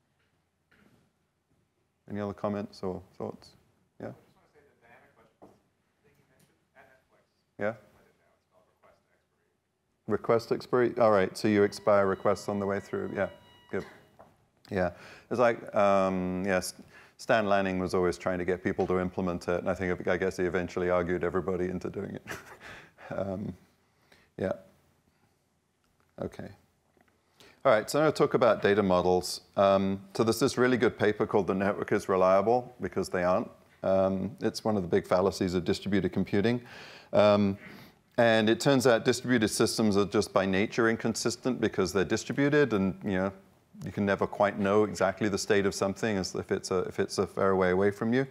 Any other comments or thoughts? Yeah? I just want to say the Diana question thing you mentioned at Netflix. Yeah? It's called request expiry. Request expiry? All right, so you expire requests on the way through. Yeah, good. Yeah, it's like, yes, Stan Lanning was always trying to get people to implement it, and I guess he eventually argued everybody into doing it. Yeah. Okay. All right, so I'm going to talk about data models. So there's this really good paper called The Network is Reliable, because they aren't. It's one of the big fallacies of distributed computing. And it turns out distributed systems are just by nature inconsistent because they're distributed, and you can never quite know exactly the state of something as if it's a fair way away from you.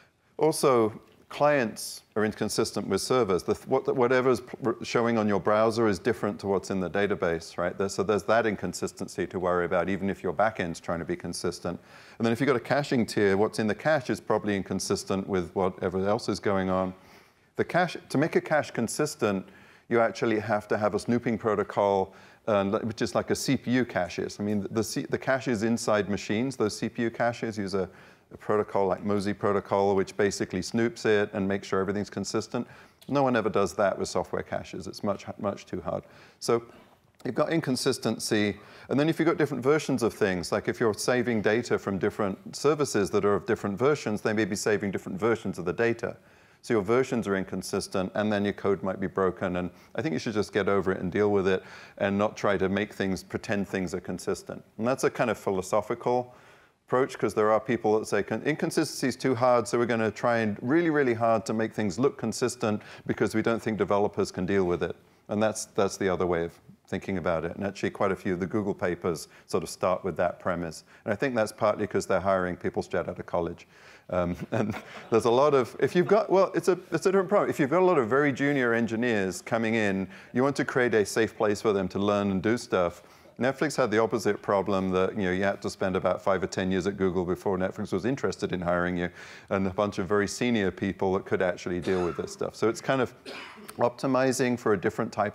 Also, clients are inconsistent with servers. Whatever's showing on your browser is different to what's in the database, right? So there's that inconsistency to worry about, even if your backend's trying to be consistent. And then if you've got a caching tier, what's in the cache is probably inconsistent with whatever else is going on. The cache, to make a cache consistent, you actually have to have a snooping protocol, which is like a CPU caches. I mean, the caches inside machines, those CPU caches, use a protocol like Mosey protocol, which basically snoops it and makes sure everything's consistent. No one ever does that with software caches. It's much, much too hard. So you've got inconsistency. And then if you've got different versions of things, like if you're saving data from different services that are of different versions, they may be saving different versions of the data. So your versions are inconsistent, and then your code might be broken. And I think you should just get over it and deal with it and not try to make things, pretend things are consistent. And that's a kind of philosophical approach, because there are people that say inconsistency is too hard, so we're going to try and really, really hard to make things look consistent because we don't think developers can deal with it. And that's the other way of thinking about it. And actually, quite a few of the Google papers sort of start with that premise. And I think that's partly because they're hiring people straight out of college. And there's a lot of, if you've got, well, it's a different problem. If you've got a lot of very junior engineers coming in, you want to create a safe place for them to learn and do stuff. Netflix had the opposite problem that you had to spend about 5 or 10 years at Google before Netflix was interested in hiring you, and a bunch of very senior people that could actually deal with this stuff. So it's kind of optimizing for a different type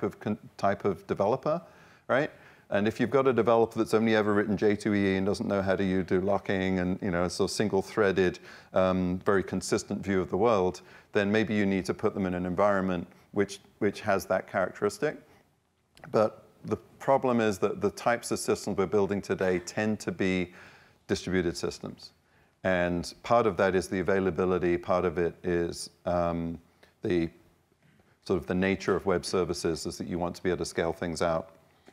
of developer, right? And if you've got a developer that's only ever written J2EE and doesn't know how to do locking and a sort of single-threaded, very consistent view of the world, then maybe you need to put them in an environment which has that characteristic. But the problem is that the types of systems we're building today tend to be distributed systems. And part of that is the availability, part of it is the sort of the nature of web services is that you want to be able to scale things out.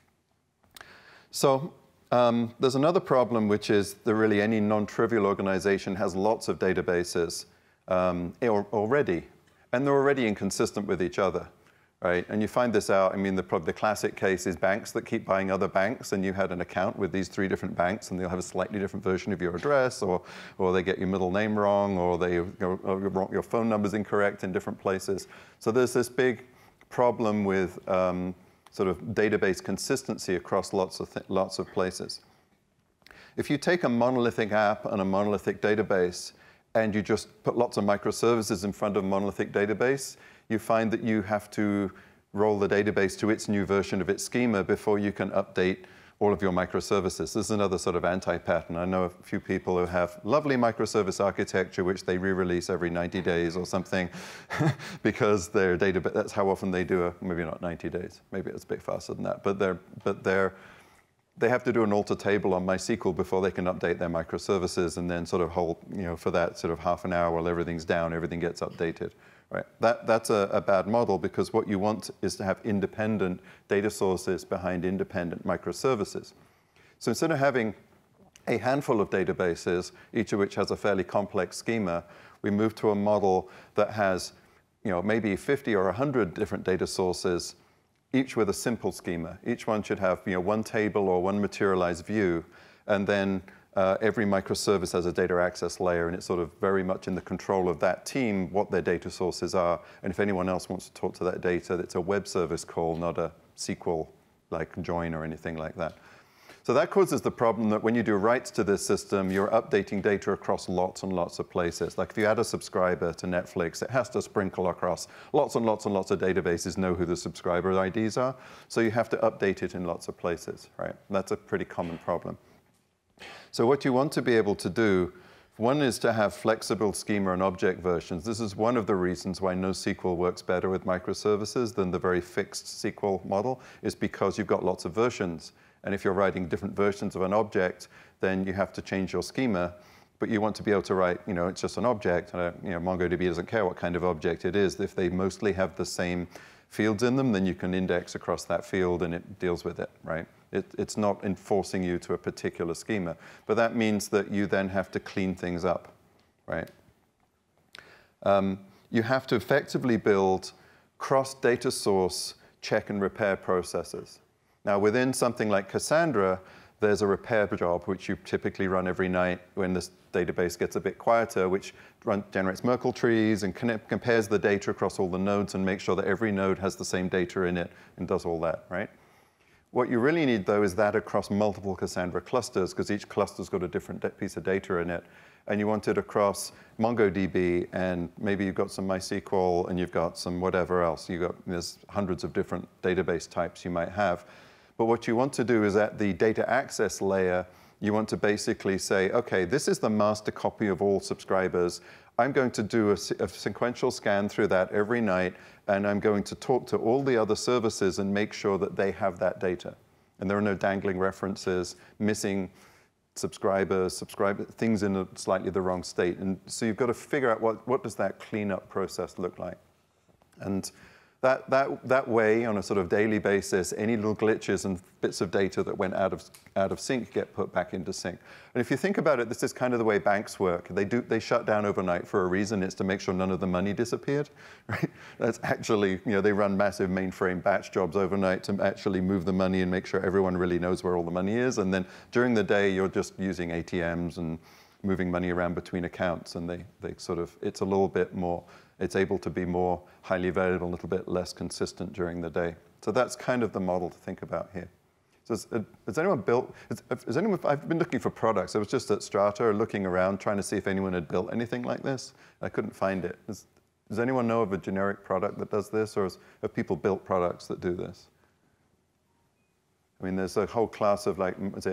So there's another problem, which is that really any non-trivial organization has lots of databases already, and they're already inconsistent with each other. Right? And you find this out, I mean, the classic case is banks that keep buying other banks, and you had an account with these 3 different banks, and they'll have a slightly different version of your address, or they get your middle name wrong, or your phone number's incorrect in different places. So there's this big problem with sort of database consistency across lots of places. If you take a monolithic app and a monolithic database, and you just put lots of microservices in front of a monolithic database, you find that you have to roll the database to its new version of its schema before you can update all of your microservices. This is another sort of anti-pattern. I know a few people who have lovely microservice architecture which they re-release every 90 days or something because their database, that's how often they do maybe not 90 days, maybe it's a bit faster than that, but they have to do an alter table on MySQL before they can update their microservices, and then sort of hold, for that sort of half an hour while everything's down, everything gets updated. Right. That's a bad model, because what you want is to have independent data sources behind independent microservices. So instead of having a handful of databases, each of which has a fairly complex schema, we moved to a model that has maybe 50 or 100 different data sources, each with a simple schema. Each one should have one table or one materialized view, and then every microservice has a data access layer, and it's sort of very much in the control of that team what their data sources are. And if anyone else wants to talk to that data, it's a web service call, not a SQL like join or anything like that. So that causes the problem that when you do writes to this system, you're updating data across lots and lots of places. Like if you add a subscriber to Netflix, it has to sprinkle across lots and lots and lots of databases, know who the subscriber IDs are. So you have to update it in lots of places, right? And that's a pretty common problem. So what you want to be able to do, one is to have flexible schema and object versions. This is one of the reasons why NoSQL works better with microservices than the very fixed SQL model, is because you've got lots of versions. And if you're writing different versions of an object, then you have to change your schema. But you want to be able to write, it's just an object. MongoDB doesn't care what kind of object it is. If they mostly have the same fields in them, then you can index across that field and it deals with it, right? It's not enforcing you to a particular schema. But that means that you then have to clean things up, right? You have to effectively build cross-data source check and repair processes. Now, within something like Cassandra, there's a repair job, which you typically run every night when this database gets a bit quieter, which generates Merkle trees and compares the data across all the nodes and makes sure that every node has the same data in it and does all that, right? What you really need, though, is that across multiple Cassandra clusters, because each cluster's got a different piece of data in it. And you want it across MongoDB, and maybe you've got some MySQL, and you've got some whatever else. There's hundreds of different database types you might have. But what you want to do is at the data access layer, you want to basically say, OK, this is the master copy of all subscribers. I'm going to do a sequential scan through that every night, and I'm going to talk to all the other services and make sure that they have that data. And there are no dangling references, missing subscribers, things in a slightly the wrong state. And so you've got to figure out what does that cleanup process look like. And that way, on a sort of daily basis, any little glitches and bits of data that went out of sync get put back into sync. And if you think about it, this is kind of the way banks work. They shut down overnight for a reason. It's to make sure none of the money disappeared. Right? That's actually, they run massive mainframe batch jobs overnight to actually move the money and make sure everyone really knows where all the money is. And then during the day, you're just using ATMs and moving money around between accounts. And it's a little bit more. It's able to be more highly variable, a little bit less consistent during the day. So that's kind of the model to think about here. So has anyone I've been looking for products. I was just at Strata looking around, trying to see if anyone had built anything like this. I couldn't find it. Does anyone know of a generic product that does this, or have people built products that do this? I mean, there's a whole class of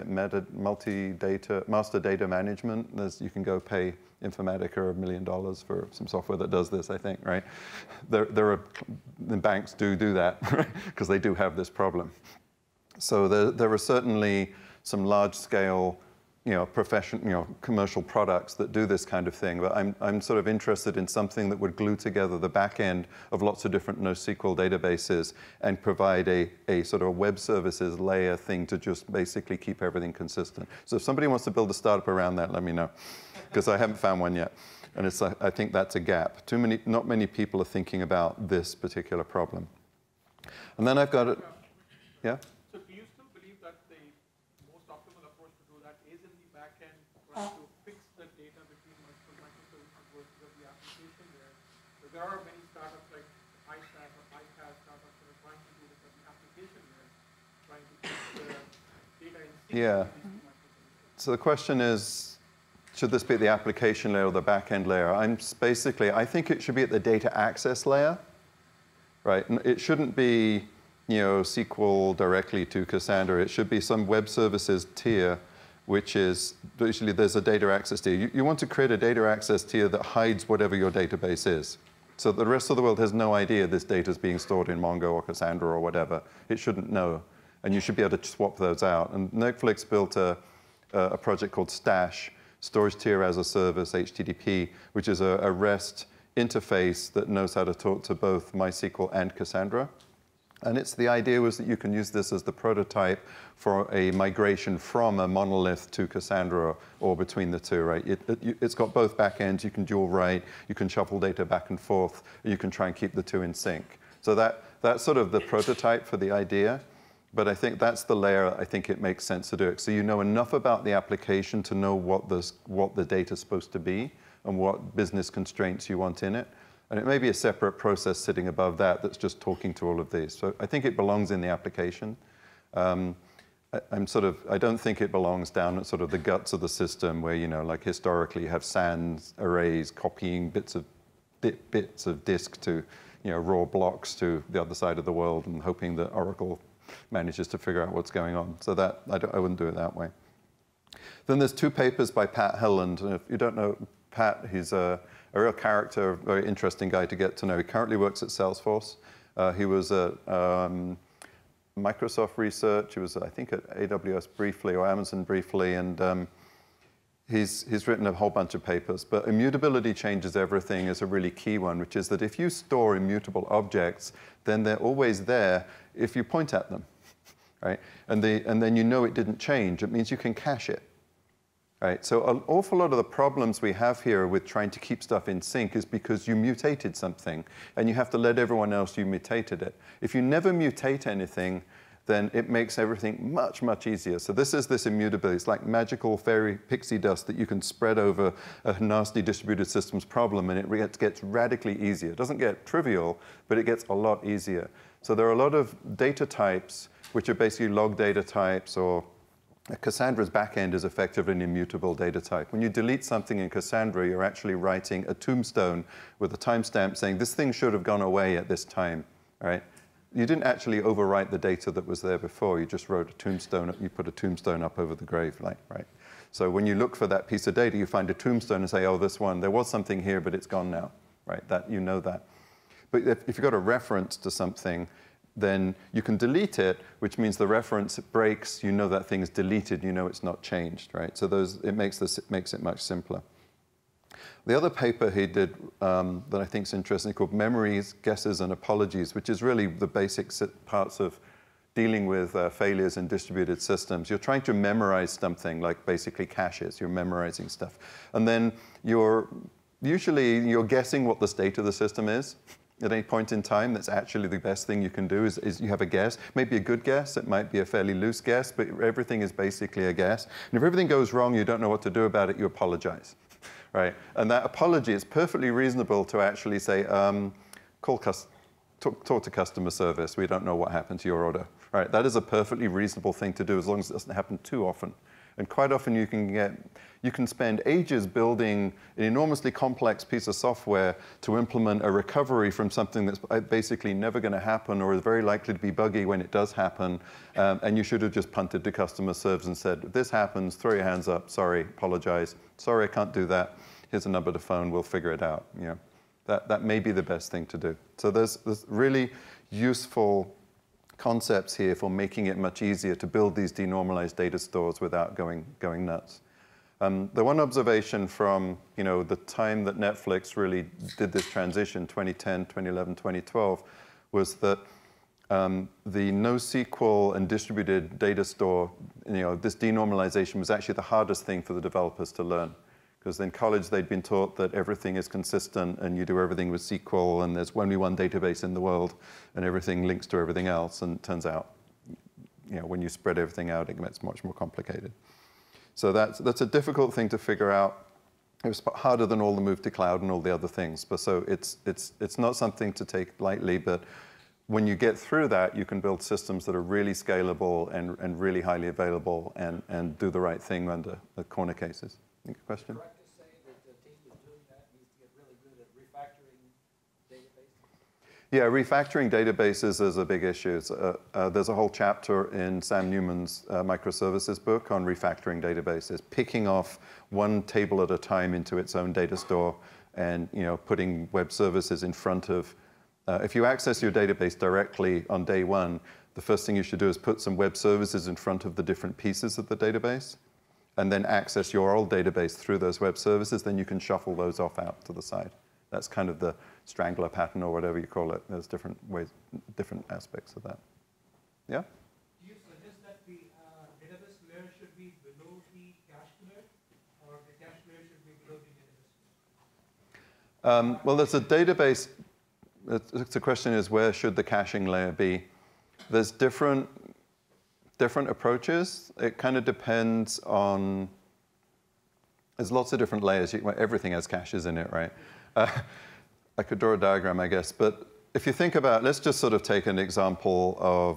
master data management. You can go pay Informatica $1 million for some software that does this, I think, right? The banks do that, because they do have this problem. So there are certainly some large-scale, commercial products that do this kind of thing. But I'm sort of interested in something that would glue together the back end of lots of different NoSQL databases and provide a sort of web services layer thing to just basically keep everything consistent. So if somebody wants to build a startup around that, let me know, because I haven't found one yet. And I think that's a gap. Not many people are thinking about this particular problem. And then I've got it. Yeah? So do you still believe that the most optimal approach to do that is in the back end, trying to fix the data between multiple microservices versus the application there? So there are many startups like iStack or iCast startups that are trying to do this at the application layer, trying to keep the data in sync with these two microservices. So the question is, should this be at the application layer or the back-end layer? I think it should be at the data access layer, right? It shouldn't be, SQL directly to Cassandra. It should be some web services tier, which is, usually there's a data access tier. You want to create a data access tier that hides whatever your database is. So the rest of the world has no idea this data is being stored in Mongo or Cassandra or whatever. It shouldn't know. And you should be able to swap those out. And Netflix built a project called Stash, Storage Tier as a Service, HTTP, which is a REST interface that knows how to talk to both MySQL and Cassandra. And the idea was that you can use this as the prototype for a migration from a monolith to Cassandra or between the two, right? It's got both backends. You can dual write. You can shuffle data back and forth. You can try and keep the two in sync. So that's sort of the prototype for the idea. But I think that's the layer I think it makes sense to do it. So you know enough about the application to know what the data is supposed to be and what business constraints you want in it. And it may be a separate process sitting above that that's just talking to all of these. So I think it belongs in the application. I don't think it belongs down at sort of the guts of the system where, like historically you have SANs arrays copying bits of disk to, raw blocks to the other side of the world and hoping that Oracle manages to figure out what's going on. So that I wouldn't do it that way. Then there's 2 papers by Pat Helland. And if you don't know Pat, he's a real character, very interesting guy to get to know. He currently works at Salesforce. He was at Microsoft Research. He was, I think, at AWS briefly or Amazon briefly. And he's written a whole bunch of papers. But immutability changes everything is a really key one, which is that if you store immutable objects, then they're always there if you point at them, right? And then you know it didn't change. It means you can cache it. Right, so an awful lot of the problems we have here with trying to keep stuff in sync is because you mutated something, and you have to let everyone else you mutated it. If you never mutate anything, then it makes everything much, much easier. So this immutability. It's like magical fairy pixie dust that you can spread over a nasty distributed systems problem, and it gets radically easier. It doesn't get trivial, but it gets a lot easier. So there are a lot of data types, which are basically log data types, or Cassandra's backend is effectively an immutable data type. When you delete something in Cassandra, you're actually writing a tombstone with a timestamp saying this thing should have gone away at this time, right? You didn't actually overwrite the data that was there before. You just wrote a tombstone. You put a tombstone up over the grave, right? So when you look for that piece of data, you find a tombstone and say, oh, this one, there was something here, but it's gone now, right? You know that. But if you've got a reference to something, then you can delete it, which means the reference breaks. You know that thing is deleted. You know it's not changed, right? So it makes it much simpler. The other paper he did that I think is interesting, called Memories, Guesses, and Apologies, which is really the basic parts of dealing with failures in distributed systems. You're trying to memorize something, like basically caches. You're memorizing stuff. And then usually you're guessing what the state of the system is. At any point in time, that's actually the best thing you can do is you have a guess. Maybe a good guess. It might be a fairly loose guess, but everything is basically a guess. And if everything goes wrong, you don't know what to do about it, you apologize, right? And that apology is perfectly reasonable to actually say, talk to customer service. We don't know what happened to your order, right? That is a perfectly reasonable thing to do as long as it doesn't happen too often. And quite often you can spend ages building an enormously complex piece of software to implement a recovery from something that's basically never going to happen or is very likely to be buggy when it does happen. And you should have just punted to customer service and said, if this happens, throw your hands up. Sorry, apologize. Sorry, I can't do that. Here's a number to phone. We'll figure it out. That may be the best thing to do. So there's really useful concepts here for making it much easier to build these denormalized data stores without going nuts. The one observation from the time that Netflix really did this transition, 2010, 2011, 2012, was that the NoSQL and distributed data store, this denormalization was actually the hardest thing for the developers to learn. Because in college, they'd been taught that everything is consistent and you do everything with SQL and there's only one database in the world and everything links to everything else. And it turns out, when you spread everything out, it gets much more complicated. So that's a difficult thing to figure out. It was harder than all the move to cloud and all the other things. But so it's not something to take lightly. But when you get through that, you can build systems that are really scalable and really highly available and do the right thing under the corner cases. Question? Correct to say that the team that's doing that needs to get really good at refactoring databases? Yeah, refactoring databases is a big issue. There's a whole chapter in Sam Newman's Microservices book on refactoring databases, picking off one table at a time into its own data store and putting web services in front of. If you access your database directly on day one, the first thing you should do is put some web services in front of the different pieces of the database, and then access your old database through those web services. Then you can shuffle those off out to the side. That's kind of the strangler pattern or whatever you call it. There's different ways, different aspects of that. Yeah? Do you suggest that the database layer should be below the cache layer, or the cache layer should be below the database layer? Well, there's a database. The question is, where should the caching layer be? There's different approaches. It kind of depends on. There's lots of different layers. Everything has caches in it, right? I could draw a diagram, I guess. But if you think about, let's just sort of take an example of,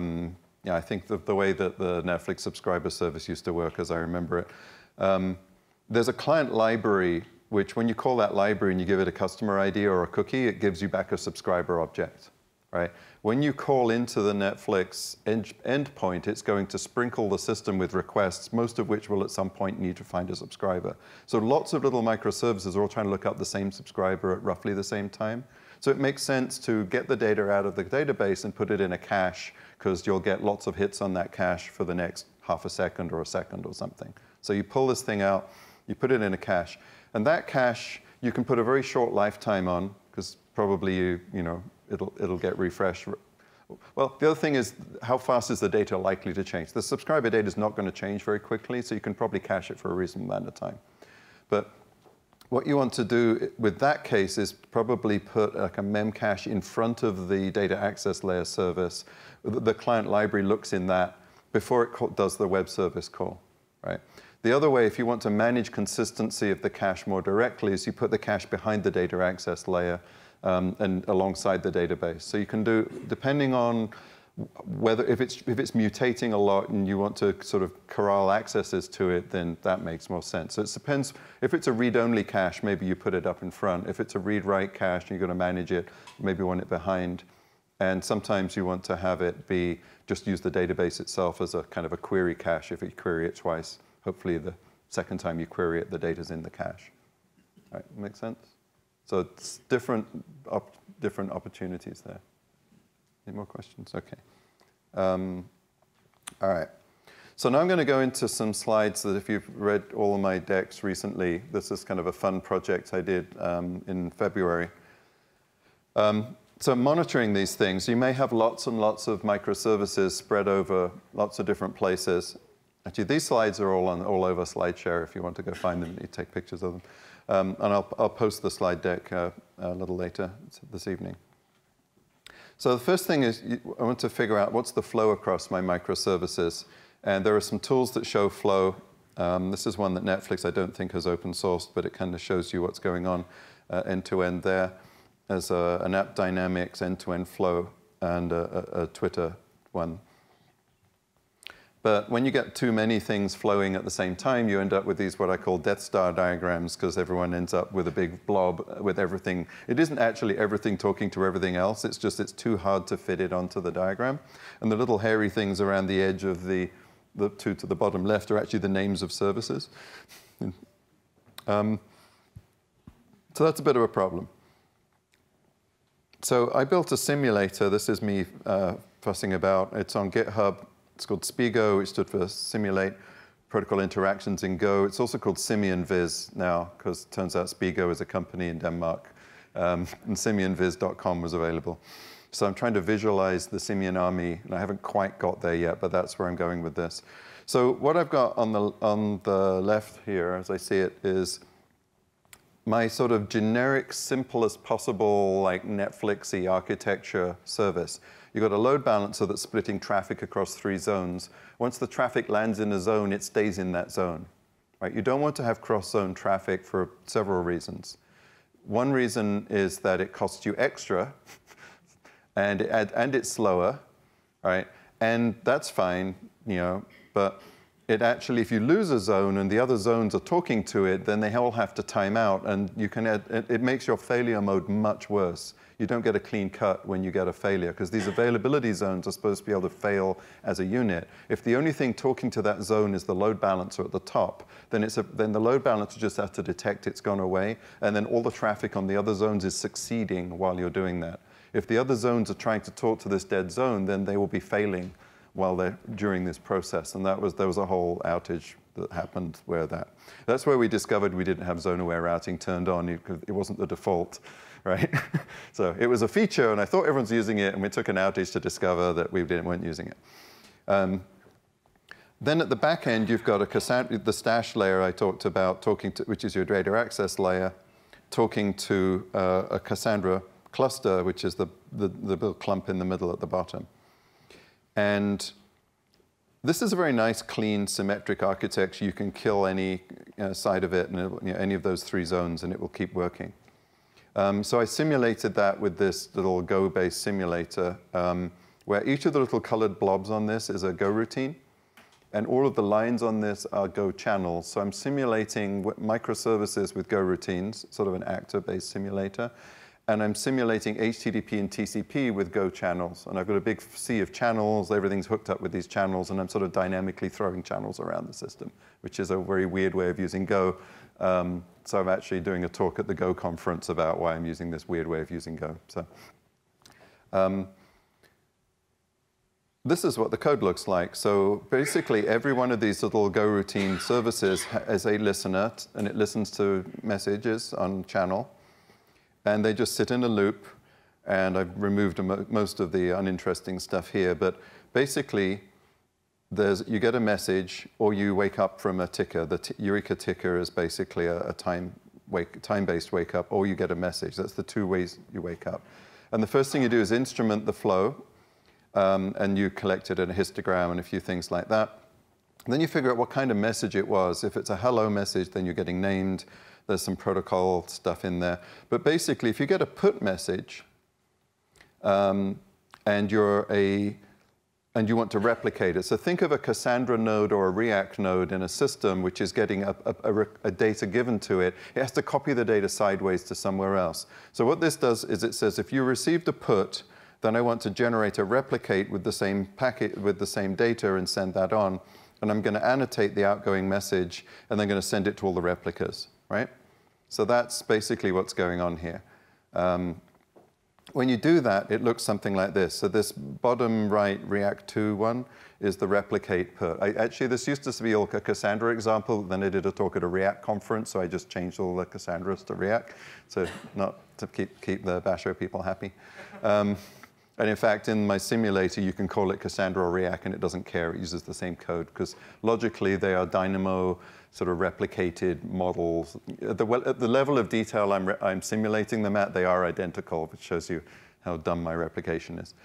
I think the way that the Netflix subscriber service used to work, as I remember it. There's a client library, which when you call that library and you give it a customer ID or a cookie, it gives you back a subscriber object, right? When you call into the Netflix endpoint, it's going to sprinkle the system with requests, most of which will at some point need to find a subscriber. So lots of little microservices are all trying to look up the same subscriber at roughly the same time. So it makes sense to get the data out of the database and put it in a cache, because you'll get lots of hits on that cache for the next half a second or a second or something. So you pull this thing out, you put it in a cache. And that cache, you can put a very short lifetime on, because probably it'll get refreshed. Well, the other thing is, how fast is the data likely to change? The subscriber data is not going to change very quickly, so you can probably cache it for a reasonable amount of time. But what you want to do with that case is probably put like a memcache in front of the data access layer service. The client library looks in that before it does the web service call, right? The other way, if you want to manage consistency of the cache more directly, is you put the cache behind the data access layer and alongside the database. So you can do, depending on whether, if it's mutating a lot and you want to sort of corral accesses to it, then that makes more sense. So it depends. If it's a read-only cache, maybe you put it up in front. If it's a read-write cache and you're going to manage it, maybe you want it behind. And sometimes you want to have it be, just use the database itself as a kind of a query cache if you query it twice. Hopefully the second time you query it, the data's in the cache. All right, make sense? So it's different opportunities there. Any more questions? OK. All right. So now I'm going to go into some slides that if you've read all of my decks recently, this is kind of a fun project I did in February. So monitoring these things, you may have lots and lots of microservices spread over lots of different places. Actually, these slides are all over SlideShare if you want to go find them. You take pictures of them. And I'll post the slide deck a little later this evening. So the first thing is I want to figure out what's the flow across my microservices. And there are some tools that show flow. This is one that Netflix, I don't think, has open sourced, but it kind of shows you what's going on end-to-end there. There's an App Dynamics end-to-end flow and a Twitter one. But when you get too many things flowing at the same time, you end up with these what I call Death Star diagrams, because everyone ends up with a big blob with everything. It isn't actually everything talking to everything else. It's just it's too hard to fit it onto the diagram. And the little hairy things around the edge of the two to the bottom left are actually the names of services. So that's a bit of a problem. So I built a simulator. This is me fussing about. It's on GitHub. It's called SPIGO, which stood for Simulate Protocol Interactions in Go. It's also called SimianViz now, because it turns out SPIGO is a company in Denmark. And simianviz.com was available. So I'm trying to visualize the Simian army, and I haven't quite got there yet, but that's where I'm going with this. So what I've got on the left here, as I see it, is my sort of generic, simplest possible, like Netflix-y architecture service. You've got a load balancer that's splitting traffic across 3 zones. Once the traffic lands in a zone, it stays in that zone. Right? You don't want to have cross-zone traffic for several reasons. One reason is that it costs you extra, and it's slower, right? And that's fine, but it actually, if you lose a zone and the other zones are talking to it, then they all have to time out, and it makes your failure mode much worse. You don't get a clean cut when you get a failure, because these availability zones are supposed to be able to fail as a unit. If the only thing talking to that zone is the load balancer at the top, then the load balancer just has to detect it's gone away, and then all the traffic on the other zones is succeeding while you're doing that. If the other zones are trying to talk to this dead zone, then they will be failing during this process. And there was a whole outage that happened where that. That's where we discovered we didn't have zone-aware routing turned on. It wasn't the default, right? So it was a feature, and I thought everyone's using it, and we took an outage to discover that we weren't using it. Then at the back end, you've got the stash layer I talked about, which is your data access layer, talking to a Cassandra cluster, which is the little clump in the middle at the bottom. And this is a very nice, clean, symmetric architecture. You can kill any side of it, and any of those 3 zones, and it will keep working. So I simulated that with this little Go-based simulator, where each of the little colored blobs on this is a Go routine, and all of the lines on this are Go channels. So I'm simulating microservices with Go routines, sort of an actor-based simulator. And I'm simulating HTTP and TCP with Go channels. And I've got a big sea of channels. Everything's hooked up with these channels. And I'm sort of dynamically throwing channels around the system, which is a very weird way of using Go. So I'm actually doing a talk at the Go conference about why I'm using this weird way of using Go. So this is what the code looks like. So basically, every one of these little Go routine services is a listener, and it listens to messages on channel. And they just sit in a loop, and I've removed most of the uninteresting stuff here. But basically, you get a message, or you wake up from a ticker. The Eureka ticker is basically a time-based wake up, or you get a message. That's the 2 ways you wake up. And the first thing you do is instrument the flow, and you collect it in a histogram and a few things like that. And then you figure out what kind of message it was. If it's a hello message, then you're getting named. There's some protocol stuff in there. But basically, if you get a put message, and you want to replicate it. So think of a Cassandra node or a React node in a system which is getting a data given to it. It has to copy the data sideways to somewhere else. So what this does is it says, if you received a put, then I want to generate a replicate with the same packet, with the same data, and send that on. And I'm going to annotate the outgoing message, and then going to send it to all the replicas, right? So that's basically what's going on here. When you do that, it looks something like this. So this bottom right React 2 one is the replicate put. Actually, this used to be a Cassandra example. Then I did a talk at a React conference, so I just changed all the Cassandras to React, so not to keep the Basho people happy. And in fact, in my simulator, you can call it Cassandra or React, and it doesn't care. It uses the same code, because logically, they are Dynamo sort of replicated models. At the level of detail I'm simulating them at, they are identical, which shows you how dumb my replication is.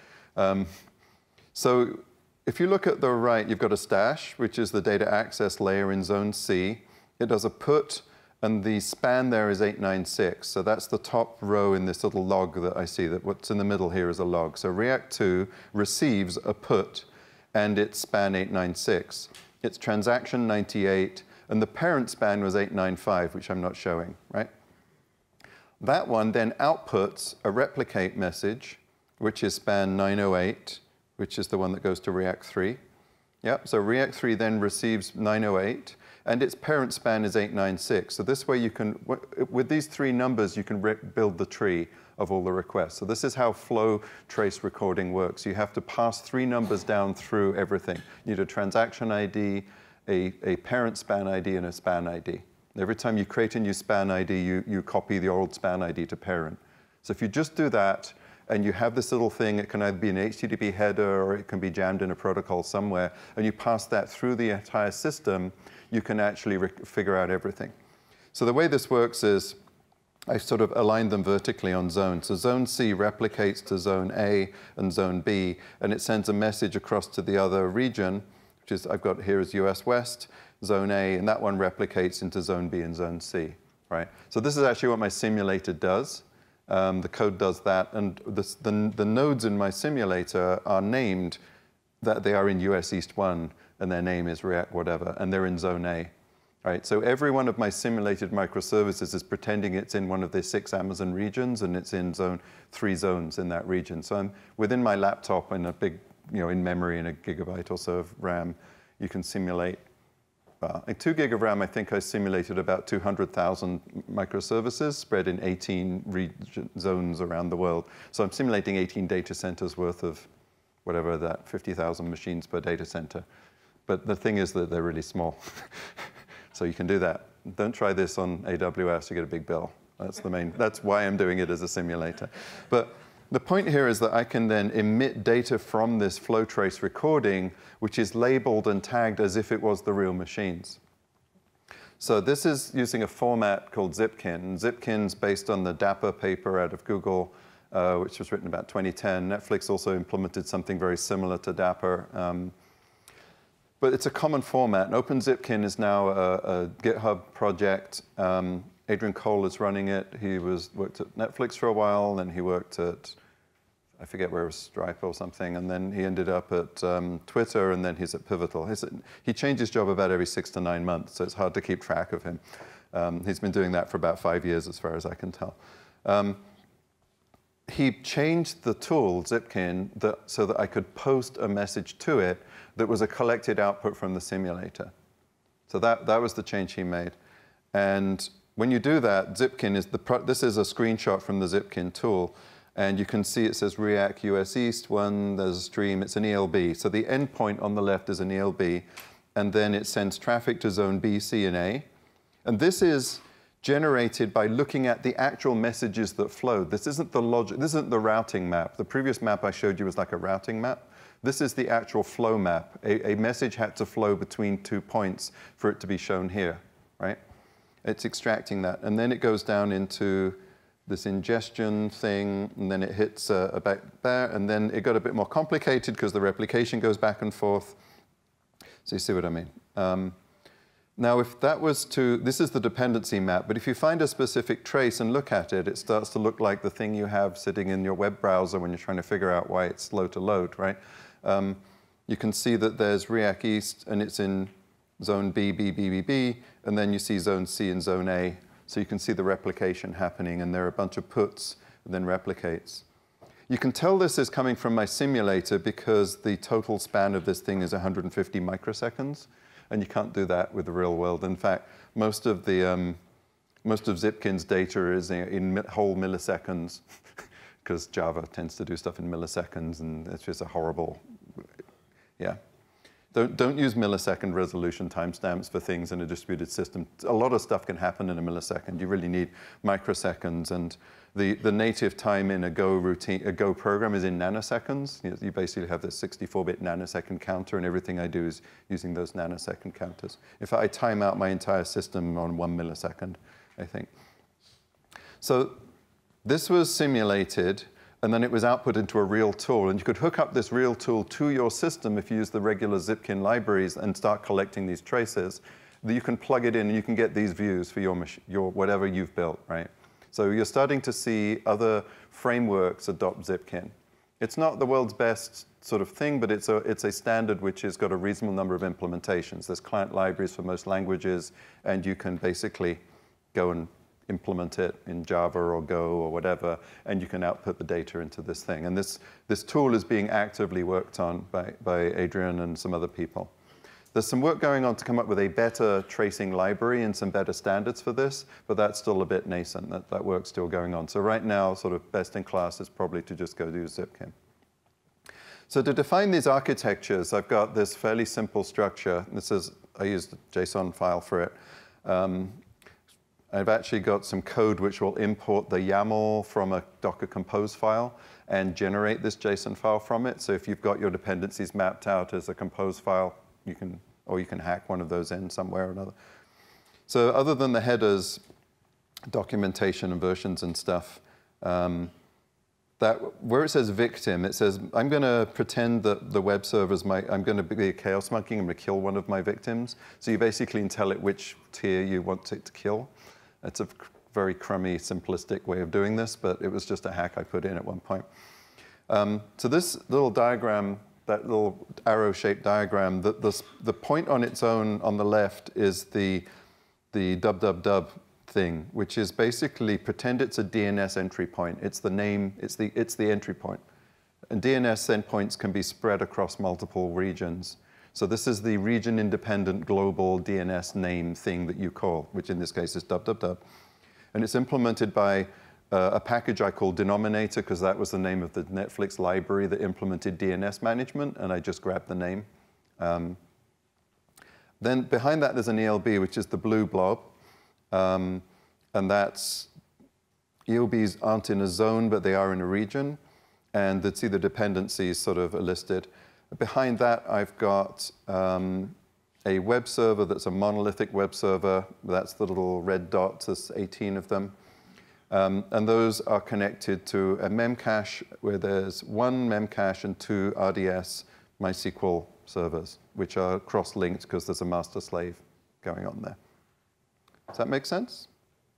So if you look at the right, you've got a stash, which is the data access layer in zone C. It does a put, and the span there is 896. So that's the top row in this little log that I see. That what's in the middle here is a log. So React 2 receives a put, and its span 896. Its transaction 98, and the parent span was 895, which I'm not showing, right? That one then outputs a replicate message, which is span 908, which is the one that goes to React 3. Yep, so React 3 then receives 908, and its parent span is 896. So this way you can, with these 3 numbers, you can build the tree of all the requests. So this is how flow trace recording works. You have to pass 3 numbers down through everything. You need a transaction ID, a parent span ID, and a span ID. Every time you create a new span ID, you copy the old span ID to parent. So if you just do that, and you have this little thing, it can either be an HTTP header, or it can be jammed in a protocol somewhere, and you pass that through the entire system, you can actually figure out everything. So the way this works is, I sort of aligned them vertically on zones. So zone C replicates to zone A and zone B, and it sends a message across to the other region, which is, I've got here is US West, zone A, and that one replicates into zone B and zone C, right? So this is actually what my simulator does. The code does that, and the nodes in my simulator are named that they are in US East 1, and their name is React whatever, and they're in zone A. Right, so every one of my simulated microservices is pretending it's in one of the 6 Amazon regions, and it's in 3 zones in that region. So I'm within my laptop in a big, in memory in a gigabyte or so of RAM, you can simulate. At 2 gig of RAM, I think I simulated about 200,000 microservices spread in 18 zones around the world. So I'm simulating 18 data centers worth of whatever that, 50,000 machines per data center. But the thing is that they're really small. So you can do that. Don't try this on AWS, you get a big bill. That's why I'm doing it as a simulator. But the point here is that I can then emit data from this flow trace recording, which is labeled and tagged as if it was the real machines. So this is using a format called Zipkin. Zipkin's based on the Dapper paper out of Google, which was written about 2010. Netflix also implemented something very similar to Dapper. But it's a common format. And OpenZipkin is now a GitHub project. Adrian Cole is running it. He worked at Netflix for a while, then he worked at, I forget where it was, Stripe or something, and then he ended up at Twitter, and then he's at Pivotal. He changed his job about every 6 to 9 months, so it's hard to keep track of him. He's been doing that for about 5 years, as far as I can tell. He changed the tool, Zipkin, so that I could post a message to it that was a collected output from the simulator. So that was the change he made. And when you do that, Zipkin is this is a screenshot from the Zipkin tool. And you can see it says React US East 1, there's a stream, it's an ELB. So the endpoint on the left is an ELB. And then it sends traffic to zone B, C, and A. And this is generated by looking at the actual messages that flow. This isn't the logic, this isn't the routing map. The previous map I showed you was like a routing map. This is the actual flow map. A message had to flow between 2 points for it to be shown here, right? It's extracting that. And then it goes down into this ingestion thing, and then it hits about there, and then it got a bit more complicated because the replication goes back and forth. So you see what I mean? Now, if that was this is the dependency map, but if you find a specific trace and look at it, it starts to look like the thing you have sitting in your web browser when you're trying to figure out why it's slow to load, right? You can see that there's React East, and it's in zone B, B, B, B, B, and then you see zone C and zone A. So you can see the replication happening, and there are a bunch of puts, and then replicates. You can tell this is coming from my simulator because the total span of this thing is 150 microseconds, and you can't do that with the real world. In fact, most of Zipkin's data is in whole milliseconds, because Java tends to do stuff in milliseconds, and it's just a horrible, yeah. Don't use millisecond resolution timestamps for things in a distributed system. A lot of stuff can happen in a millisecond. You really need microseconds, and the native time in a Go program is in nanoseconds. You basically have this 64-bit nanosecond counter, and everything I do is using those nanosecond counters. In fact, I time out my entire system on 1 millisecond, I think. So this was simulated, and then it was output into a real tool. And you could hook up this real tool to your system if you use the regular Zipkin libraries and start collecting these traces. You can plug it in, and you can get these views for your whatever you've built, right? So you're starting to see other frameworks adopt Zipkin. It's not the world's best sort of thing, but it's a standard which has got a reasonable number of implementations. There's client libraries for most languages, and you can basically go and implement it in Java or Go or whatever, and you can output the data into this thing. And this tool is being actively worked on by Adrian and some other people. There's some work going on to come up with a better tracing library and some better standards for this, but that's still a bit nascent. That work's still going on. So right now, sort of best in class is probably to just go do Zipkin. So to define these architectures, I've got this fairly simple structure. I used a JSON file for it. I've actually got some code which will import the YAML from a Docker Compose file and generate this JSON file from it. So if you've got your dependencies mapped out as a Compose file, you can hack one of those in somewhere or another. So other than the headers, documentation and versions and stuff, where it says victim, it says, I'm going to pretend that the web server's I'm going to be a chaos monkey, I'm going to kill one of my victims. So you basically can tell it which tier you want it to kill. It's a very crummy, simplistic way of doing this, but it was just a hack I put in at one point. So this little diagram, that little arrow-shaped diagram, the point on its own on the left is the dub thing, which is basically pretend it's a DNS entry point. It's the name, it's the entry point. And DNS endpoints can be spread across multiple regions. So this is the region-independent global DNS name thing that you call, which in this case is dub. And it's implemented by a package I call Denominator, because that was the name of the Netflix library that implemented DNS management, and I just grabbed the name. Then behind that, there's an ELB, which is the blue blob. And that's, ELBs aren't in a zone, but they are in a region. And let's see the dependencies sort of are listed. Behind that, I've got a web server that's a monolithic web server. That's the little red dots. There's 18 of them. And those are connected to a memcache where there's one memcache and two RDS MySQL servers, which are cross-linked because there's a master-slave going on there. Does that make sense?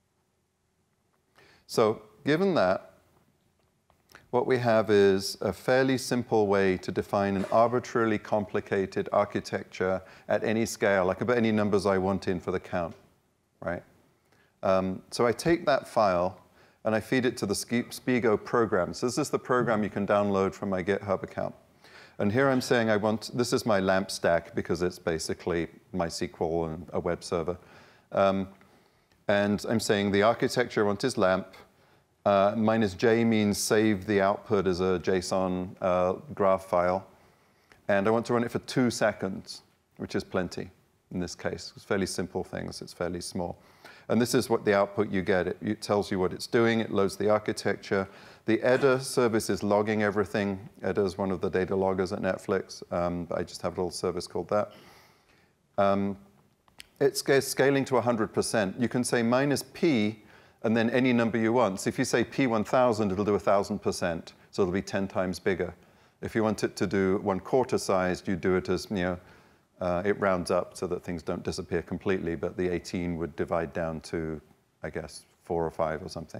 So given that, what we have is a fairly simple way to define an arbitrarily complicated architecture at any scale. I could put any numbers I want in for the count, right? So I take that file and I feed it to the Spigo program. So this is the program you can download from my GitHub account. And here I'm saying this is my LAMP stack because it's basically MySQL and a web server. And I'm saying the architecture I want is LAMP. -J means save the output as a JSON graph file. And I want to run it for 2 seconds, which is plenty in this case. It's fairly simple things. It's fairly small. And this is what the output you get. It tells you what it's doing. It loads the architecture. The EDA service is logging everything. EDA is one of the data loggers at Netflix. I just have a little service called that. It's scaling to 100%. You can say -p and then any number you want. So if you say p1000, it'll do 1000%. So it'll be 10 times bigger. If you want it to do 1/4 sized, you do it as, it rounds up so that things don't disappear completely, but the 18 would divide down to, I guess, 4 or 5 or something.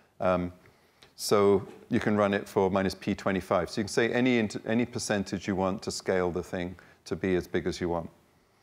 So you can run it for -p25. So you can say any percentage you want to scale the thing to be as big as you want.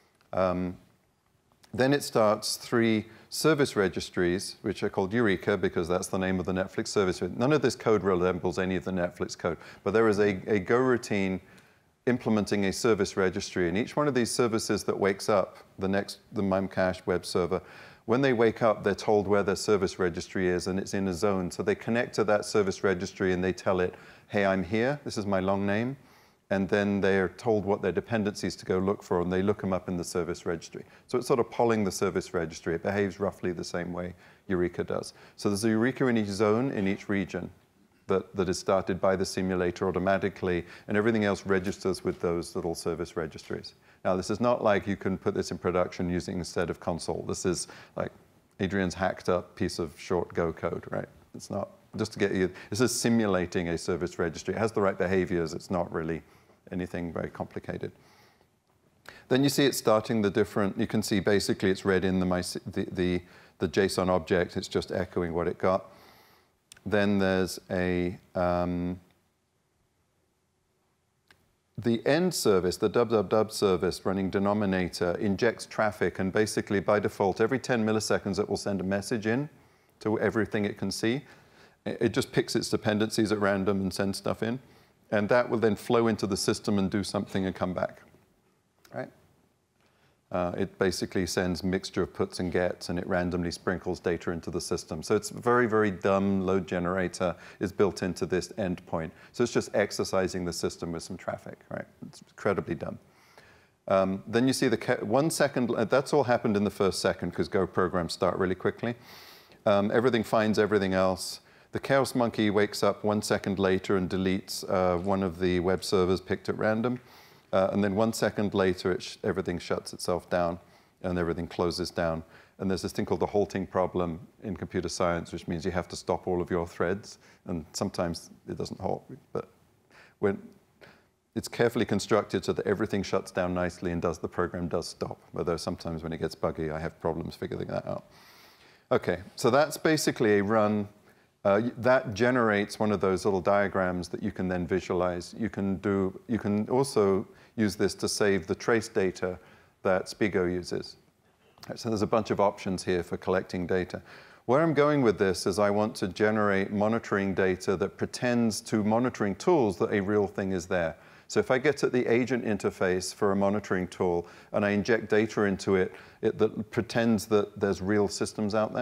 Then it starts 3 service registries, which are called Eureka, because that's the name of the Netflix service. None of this code resembles any of the Netflix code, but there is a Go routine implementing a service registry. And each one of these services that wakes up, the memcache web server, when they wake up, they're told where their service registry is, and it's in a zone. So they connect to that service registry, and they tell it, hey, I'm here. This is my long name. And then they're told what their dependencies to go look for, and they look them up in the service registry. So it's sort of polling the service registry. It behaves roughly the same way Eureka does. So there's a Eureka in each zone, in each region, that is started by the simulator automatically, and everything else registers with those little service registries. Now, this is not like you can put this in production using instead of console. This is like Adrian's hacked up piece of short Go code, right? It's not, just to get you, this is simulating a service registry. It has the right behaviors. It's not really anything very complicated. Then you see it starting the different, you can see basically it's read in the JSON object. It's just echoing what it got. Then there's the end service, the dub service running denominator, injects traffic, and basically by default, every 10 milliseconds it will send a message in to everything it can see. It just picks its dependencies at random and sends stuff in. And that will then flow into the system and do something and come back, right? It basically sends mixture of puts and gets, and it randomly sprinkles data into the system. So it's very, very dumb load generator is built into this endpoint. So it's just exercising the system with some traffic, right? It's incredibly dumb. Then you see the 1 second, that's all happened in the first second because Go programs start really quickly. Everything finds everything else. The Chaos Monkey wakes up 1 second later and deletes one of the web servers picked at random. And then 1 second later, everything shuts itself down and everything closes down. And there's this thing called the halting problem in computer science, which means you have to stop all of your threads. And sometimes it doesn't halt. But when it's carefully constructed so that everything shuts down nicely and the program does stop. Although sometimes when it gets buggy, I have problems figuring that out. OK, so that's basically a run. That generates one of those little diagrams that you can then visualize. You can also use this to save the trace data that Spigo uses. So there's a bunch of options here for collecting data. Where I'm going with this is I want to generate monitoring data that pretends to monitoring tools that a real thing is there. So if I get at the agent interface for a monitoring tool and I inject data into it, that pretends that there's real systems out there.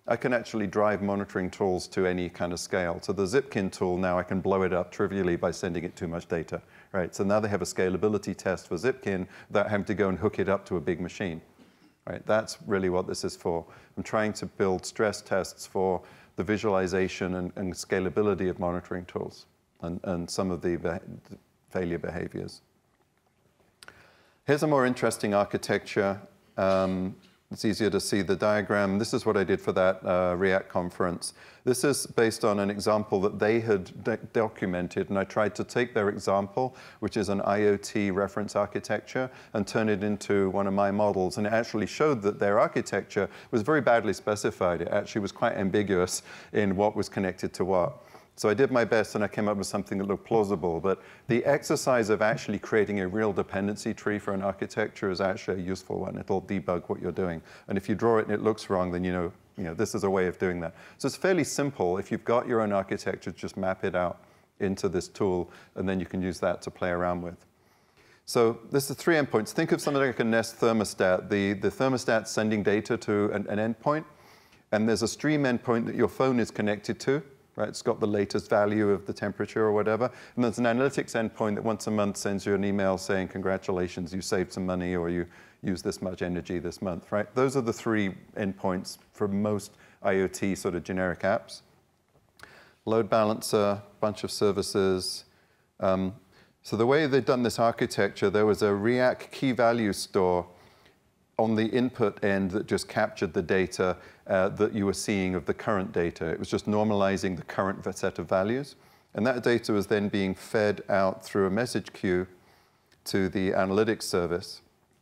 I can actually drive monitoring tools to any kind of scale. So the Zipkin tool, now I can blow it up trivially by sending it too much data, right? So now they have a scalability test for Zipkin without having to go and hook it up to a big machine, right? That's really what this is for. I'm trying to build stress tests for the visualization and scalability of monitoring tools and some of the failure behaviors. Here's a more interesting architecture. It's easier to see the diagram. This is what I did for that React conference. This is based on an example that they had documented, and I tried to take their example, which is an IoT reference architecture, and turn it into one of my models. And it actually showed that their architecture was very badly specified. It actually was quite ambiguous in what was connected to what. So I did my best, and I came up with something that looked plausible. But the exercise of actually creating a real dependency tree for an architecture is actually a useful one. It'll debug what you're doing. And if you draw it and it looks wrong, then you know this is a way of doing that. So it's fairly simple. If you've got your own architecture, just map it out into this tool, and then you can use that to play around with. So this is 3 endpoints. Think of something like a Nest thermostat. The thermostat's sending data to an endpoint, and there's a stream endpoint that your phone is connected to. Right, it's got the latest value of the temperature or whatever. And there's an analytics endpoint that once a month sends you an email saying, congratulations, you saved some money or you used this much energy this month, right? Those are the 3 endpoints for most IoT sort of generic apps. Load balancer, bunch of services. So the way they've done this architecture, there was a React key value store on the input end that just captured the data that you were seeing of the current data. It was just normalizing the current set of values. And that data was then being fed out through a message queue to the analytics service.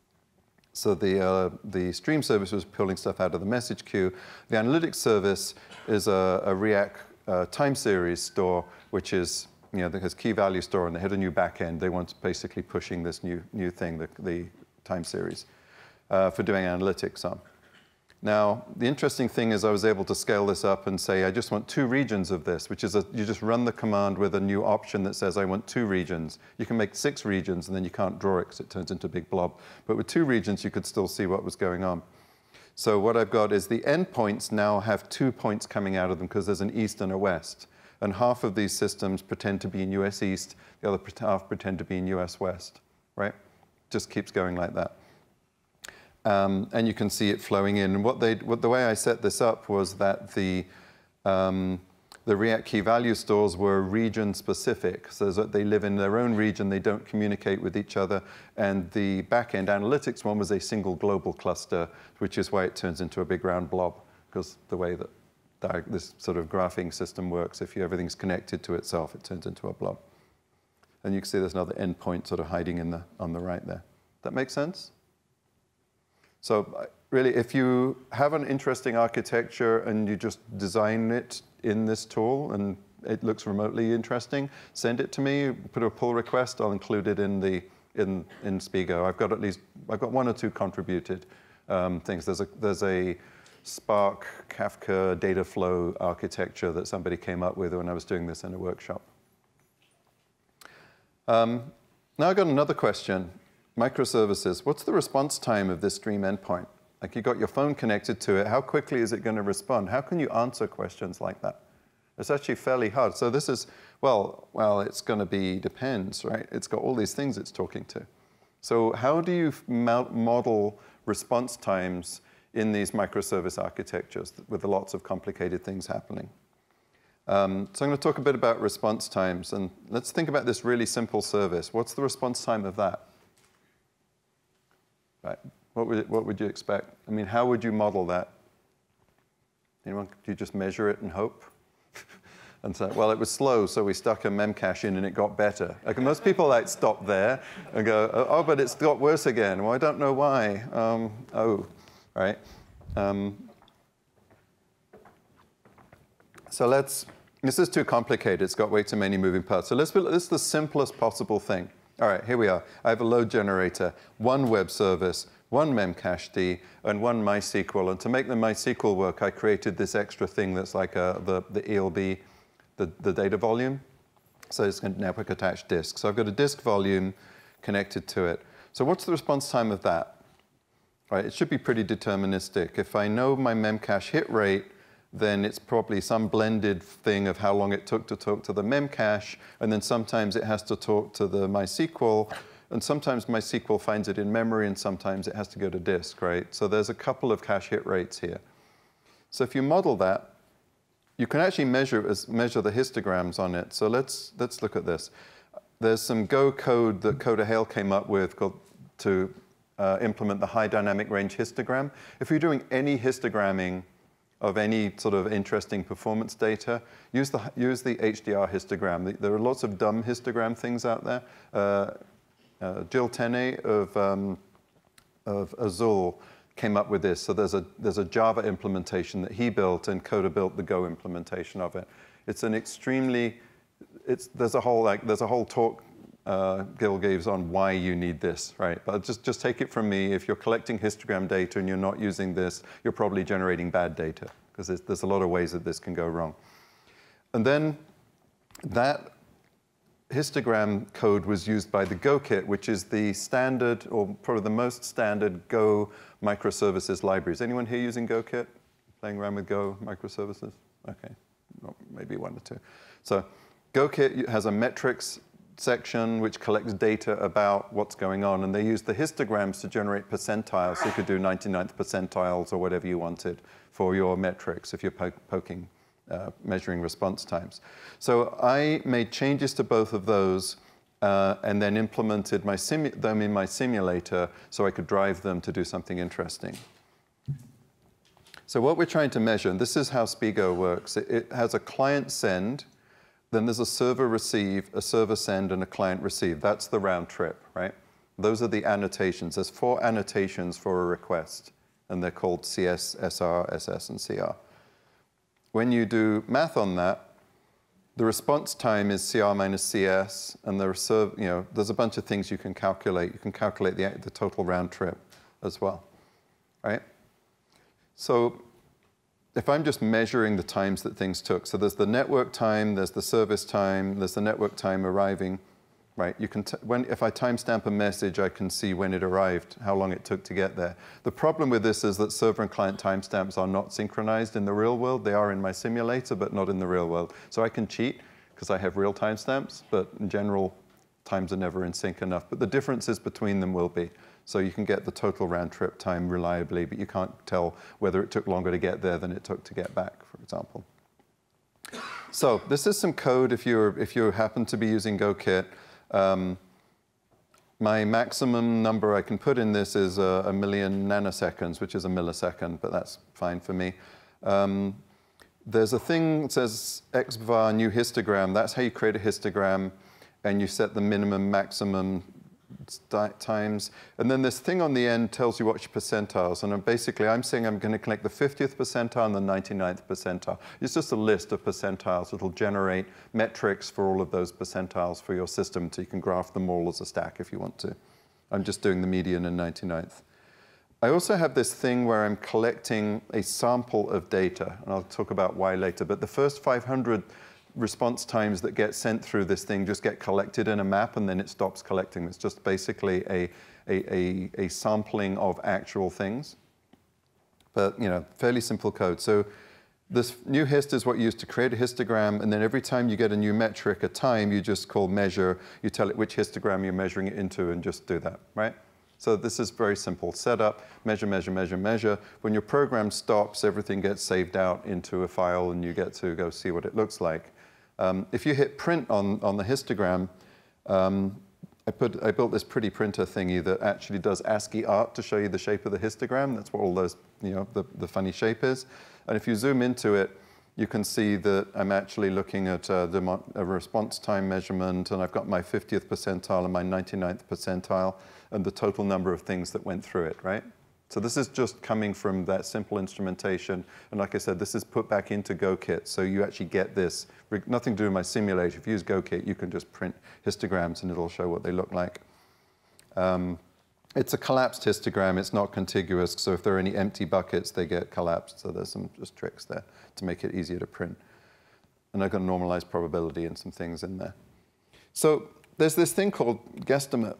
So the stream service was pulling stuff out of the message queue. The analytics service is a React time series store, which is, that has key value store, and they had a new backend. They want basically pushing this new thing, the time series, for doing analytics on. Now, the interesting thing is I was able to scale this up and say, I just want 2 regions of this, which is you just run the command with a new option that says, I want 2 regions. You can make 6 regions, and then you can't draw it because it turns into a big blob. But with 2 regions, you could still see what was going on. So what I've got is the endpoints now have 2 points coming out of them because there's an east and a west. And half of these systems pretend to be in US East, the other half pretend to be in US West, right? Just keeps going like that. And you can see it flowing in. And the way I set this up was that the React key value stores were region specific, so that they live in their own region, they don't communicate with each other. And the backend analytics one was a single global cluster, which is why it turns into a big round blob, because the way that this sort of graphing system works, if everything's connected to itself, it turns into a blob. And you can see there's another endpoint sort of hiding on the right there. That make sense? So really, if you have an interesting architecture and you just design it in this tool and it looks remotely interesting, send it to me, put a pull request, I'll include it in Spigo. I've got 1 or 2 contributed things. There's a Spark Kafka data flow architecture that somebody came up with when I was doing this in a workshop. Now I've got another question. Microservices, what's the response time of this stream endpoint? Like, you got your phone connected to it, how quickly is it going to respond? How can you answer questions like that? It's actually fairly hard. So this is, well, it's going to be depends, right? It's got all these things it's talking to. So how do you model response times in these microservice architectures with lots of complicated things happening? So I'm going to talk a bit about response times. And let's think about this really simple service. What's the response time of that? Right. What would you expect? I mean, how would you model that? Anyone? Do you just measure it and hope? And say, well, it was slow, so we stuck a memcache in and it got better. Like, most people stop there and go, oh, but it's got worse again. Well, I don't know why. Right? So this is too complicated. It's got way too many moving parts. So this is the simplest possible thing. All right, here we are. I have a load generator, 1 web service, 1 memcached, and 1 MySQL. And to make the MySQL work, I created this extra thing that's like the ELB, the data volume. So it's a network attached disk. So I've got a disk volume connected to it. So what's the response time of that? Right, it should be pretty deterministic. If I know my memcache hit rate, then it's probably some blended thing of how long it took to talk to the memcache, and then sometimes it has to talk to the MySQL, and sometimes MySQL finds it in memory, and sometimes it has to go to disk, right? So there's a couple of cache hit rates here. So if you model that, you can actually measure the histograms on it. So let's look at this. There's some Go code that Coda Hale came up with to implement the high dynamic range histogram. If you're doing any histogramming of any sort of interesting performance data, use the HDR histogram. There are lots of dumb histogram things out there. Jill Tenney of Azul came up with this. So there's a Java implementation that he built, and Coda built the Go implementation of it. It's an extremely there's a whole talk Gil gives on why you need this, right? But just take it from me. If you're collecting histogram data and you're not using this, you're probably generating bad data, because there's a lot of ways that this can go wrong. And then that histogram code was used by the Go kit, which is the standard, or probably the most standard Go microservices libraries. Anyone here using Go kit? Playing around with Go microservices? Okay, well, maybe one or two. So Go kit has a metrics section which collects data about what's going on, and they use the histograms to generate percentiles. So you could do 99th percentiles or whatever you wanted for your metrics if you're measuring response times. So I made changes to both of those and then implemented them in my simulator so I could drive them to do something interesting. So what we're trying to measure, and this is how Spigo works, it has a client send, then there's a server receive, a server send, and a client receive. That's the round trip, right? Those are the annotations. There's 4 annotations for a request, and they're called CS, SR, SS, and CR. When you do math on that, the response time is CR minus CS, and there's a bunch of things you can calculate. You can calculate the total round trip as well, right? So if I'm just measuring the times that things took, so there's the network time, there's the service time, there's the network time arriving, right? You can if I timestamp a message, I can see when it arrived, how long it took to get there. The problem with this is that server and client timestamps are not synchronized in the real world. They are in my simulator, but not in the real world. So I can cheat because I have real timestamps, but in general, times are never in sync enough. But the differences between them will be. So you can get the total round trip time reliably, but you can't tell whether it took longer to get there than it took to get back, for example. So this is some code if you happen to be using GoKit. My maximum number I can put in this is a million nanoseconds, which is a millisecond, but that's fine for me. There's a thing that says xvar new histogram. That's how you create a histogram, and you set the minimum, maximum times. And then this thing on the end tells you what's your percentiles. And basically, I'm saying I'm going to collect the 50th percentile and the 99th percentile. It's just a list of percentiles. It'll generate metrics for all of those percentiles for your system, so you can graph them all as a stack if you want to. I'm just doing the median and 99th. I also have this thing where I'm collecting a sample of data, and I'll talk about why later. But the first 500 response times that get sent through this thing just get collected in a map, and then it stops collecting. It's just basically a sampling of actual things. But fairly simple code. So this new hist is what you use to create a histogram, and then every time you get a new metric, a time, you just call measure. You tell it which histogram you're measuring it into, and just do that, right? So this is very simple. Setup, measure, measure, measure, measure. When your program stops, everything gets saved out into a file, and you get to go see what it looks like. If you hit print on the histogram, I built this pretty printer thingy that actually does ASCII art to show you the shape of the histogram. That's what all those, the funny shape is. And if you zoom into it, you can see that I'm actually looking at a response time measurement, and I've got my 50th percentile and my 99th percentile, and the total number of things that went through it, right? So this is just coming from that simple instrumentation. And like I said, this is put back into GoKit. So you actually get this. Nothing to do with my simulator. If you use GoKit, you can just print histograms, and it'll show what they look like. It's a collapsed histogram. It's not contiguous. So if there are any empty buckets, they get collapsed. So there's some just tricks there to make it easier to print. And I've got normalized probability and some things in there. So there's this thing called guesstimate,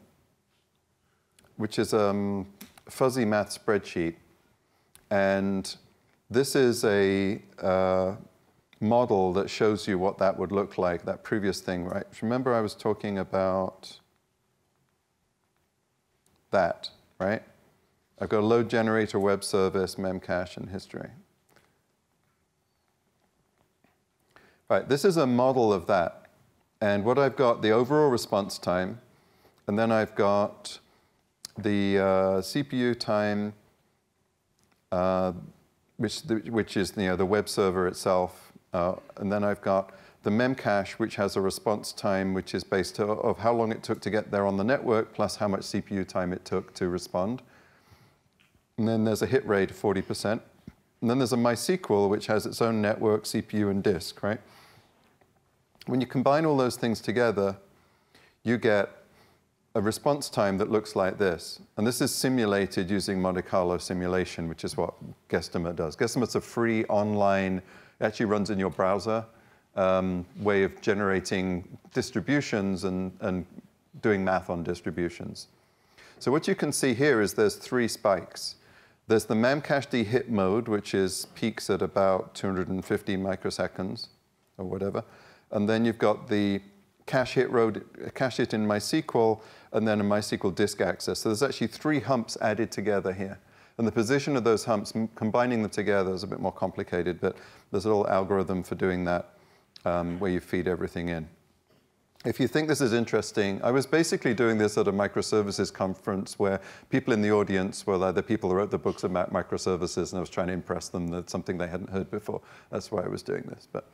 which is fuzzy math spreadsheet. And this is a model that shows you what that would look like, that previous thing, right? Remember I was talking about that, right? I've got a load generator, web service, memcache, and history. Right, this is a model of that. And what I've got, the overall response time, and then I've got the CPU time, which is the web server itself. And then I've got the memcache, which has a response time, which is based on how long it took to get there on the network, plus how much CPU time it took to respond. And then there's a hit rate of 40%. And then there's a MySQL, which has its own network, CPU, and disk, right? When you combine all those things together, you get a response time that looks like this. And this is simulated using Monte Carlo simulation, which is what Guesstimate does. Guesstimate's a free online, it actually runs in your browser, way of generating distributions and doing math on distributions. So what you can see here is there's 3 spikes. There's the memcached hit mode, which peaks at about 250 microseconds or whatever. And then you've got the cache hit in MySQL, and then a MySQL disk access. So there's actually 3 humps added together here. And the position of those humps, combining them together is a bit more complicated, but there's a little algorithm for doing that where you feed everything in. If you think this is interesting, I was basically doing this at a microservices conference where people in the audience were the people who wrote the books about microservices, and I was trying to impress them that something they hadn't heard before. That's why I was doing this. But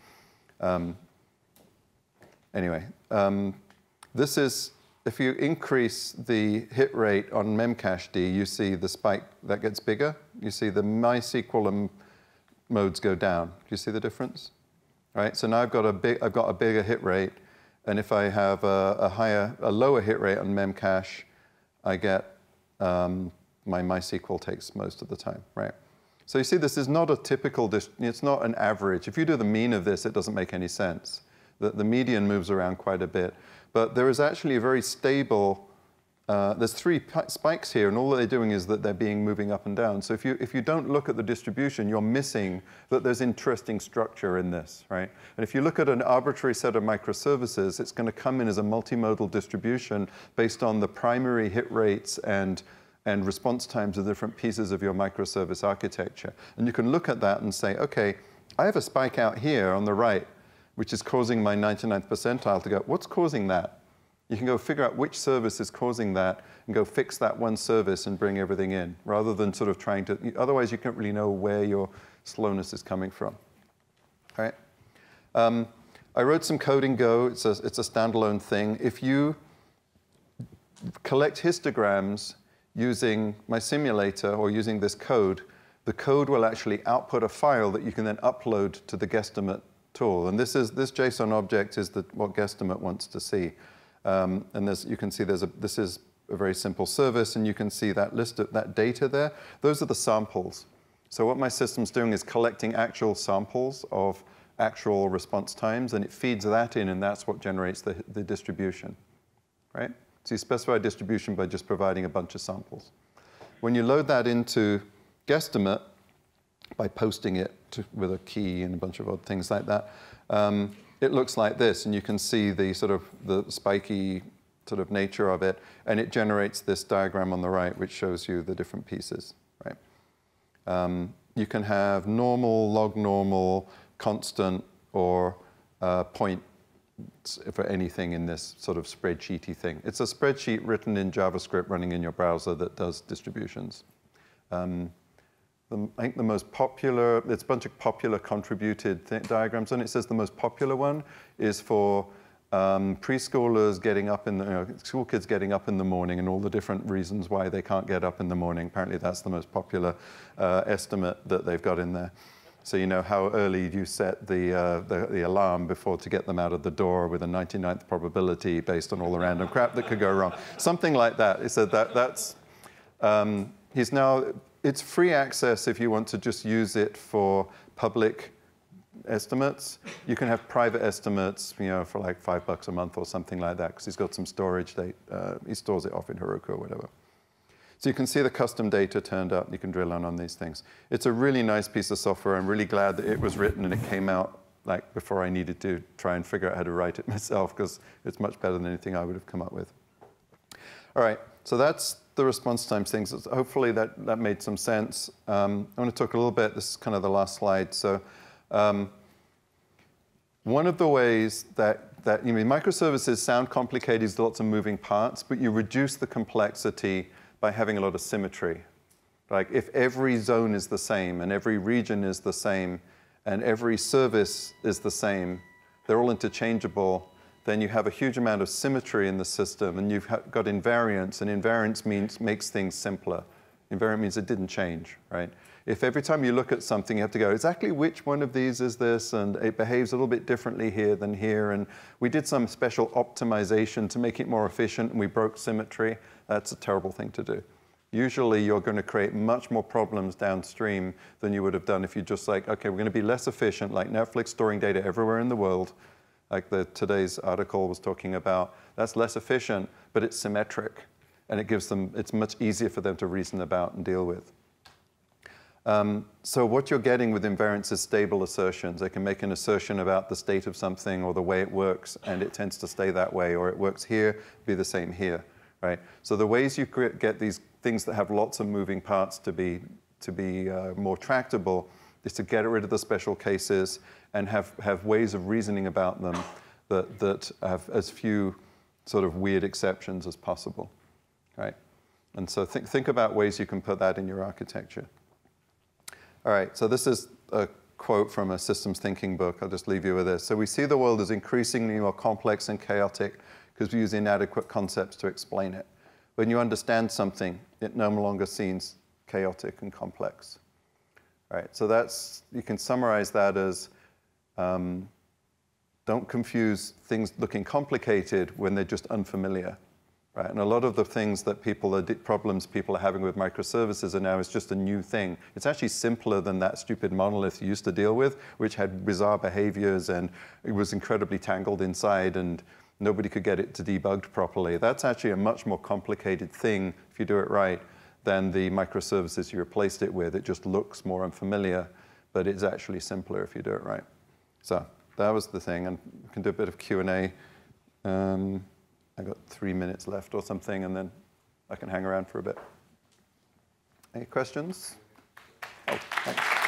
anyway, this is, if you increase the hit rate on memcached, you see the spike that gets bigger. You see the MySQL modes go down. Do you see the difference? Right. So now I've got a bigger hit rate, and if I have a lower hit rate on memcache, I get my MySQL takes most of the time. Right. So you see, this is not a typical. It's not an average. If you do the mean of this, it doesn't make any sense. The median moves around quite a bit. But there is actually a very stable, there's 3 spikes here, and all they're doing is that they're moving up and down. So if you don't look at the distribution, you're missing that there's interesting structure in this, right? And if you look at an arbitrary set of microservices, it's going to come in as a multimodal distribution based on the primary hit rates and response times of different pieces of your microservice architecture. And you can look at that and say, OK, I have a spike out here on the right, which is causing my 99th percentile to go, what's causing that? You can go figure out which service is causing that and go fix that one service and bring everything in, rather than sort of trying to, otherwise you can't really know where your slowness is coming from. All right. I wrote some code in Go. It's a standalone thing. If you collect histograms using my simulator or using this code, the code will actually output a file that you can then upload to the Guesstimate tool. And this JSON object is what Guesstimate wants to see. And you can see this is a very simple service, and you can see that list of that data there. Those are the samples. So what my system's doing is collecting actual samples of actual response times, and it feeds that in, and that's what generates the distribution, right? So you specify distribution by just providing a bunch of samples. When you load that into Guesstimate, by posting it with a key and a bunch of odd things like that, it looks like this, and you can see the spiky sort of nature of it, and it generates this diagram on the right, which shows you the different pieces, right? You can have normal, log normal, constant, or point for anything in this sort of spreadsheety thing. It's a spreadsheet written in JavaScript running in your browser that does distributions. I think the most popular, there's a bunch of popular contributed diagrams, and it says the most popular one is for preschoolers getting up school kids getting up in the morning and all the different reasons why they can't get up in the morning. Apparently that's the most popular estimate that they've got in there. So you know how early you set the alarm to get them out of the door with a 99th probability based on all the random crap that could go wrong. Something like that. He said that's, he's now, it's free access if you want to just use it for public estimates. You can have private estimates, for like $5 a month or something like that, because he's got some storage. He stores it off in Heroku or whatever. So you can see the custom data turned up. You can drill in on these things. It's a really nice piece of software. I'm really glad that it was written and it came out like before I needed to try and figure out how to write it myself, because it's much better than anything I would have come up with. All right, so that's the response time things. Hopefully that made some sense. I want to talk a little bit. This is kind of the last slide. So one of the ways that microservices sound complicated, there's lots of moving parts, but you reduce the complexity by having a lot of symmetry. Like if every zone is the same and every region is the same and every service is the same, they're all interchangeable, then you have a huge amount of symmetry in the system, and you've got invariance, and invariance makes things simpler. Invariant means it didn't change, right? If every time you look at something, you have to go, exactly which one of these is this, and it behaves a little bit differently here than here, and we did some special optimization to make it more efficient, and we broke symmetry, that's a terrible thing to do. Usually, you're going to create much more problems downstream than you would have done if you just like, okay, we're going to be less efficient, like Netflix storing data everywhere in the world, like today's article was talking about. That's less efficient, but it's symmetric, and it's much easier for them to reason about and deal with. So what you're getting with invariance is stable assertions. They can make an assertion about the state of something or the way it works, and it tends to stay that way, or it works here, be the same here, right? So the ways you get these things that have lots of moving parts to be more tractable is to get rid of the special cases and have ways of reasoning about them that have as few sort of weird exceptions as possible, right? And so think about ways you can put that in your architecture. All right, so this is a quote from a systems thinking book. I'll just leave you with this. So we see the world as increasingly more complex and chaotic because we use inadequate concepts to explain it. When you understand something, it no longer seems chaotic and complex. All right, so you can summarize that as don't confuse things looking complicated when they're just unfamiliar. Right? And a lot of the things that problems people are having with microservices are now is just a new thing. It's actually simpler than that stupid monolith you used to deal with, which had bizarre behaviors and it was incredibly tangled inside and nobody could get it to debugged properly. That's actually a much more complicated thing, if you do it right, than the microservices you replaced it with. It just looks more unfamiliar, but it's actually simpler if you do it right. So that was the thing, and we can do a bit of Q&A. I got 3 minutes left or something, and then I can hang around for a bit. Any questions? Oh, thanks.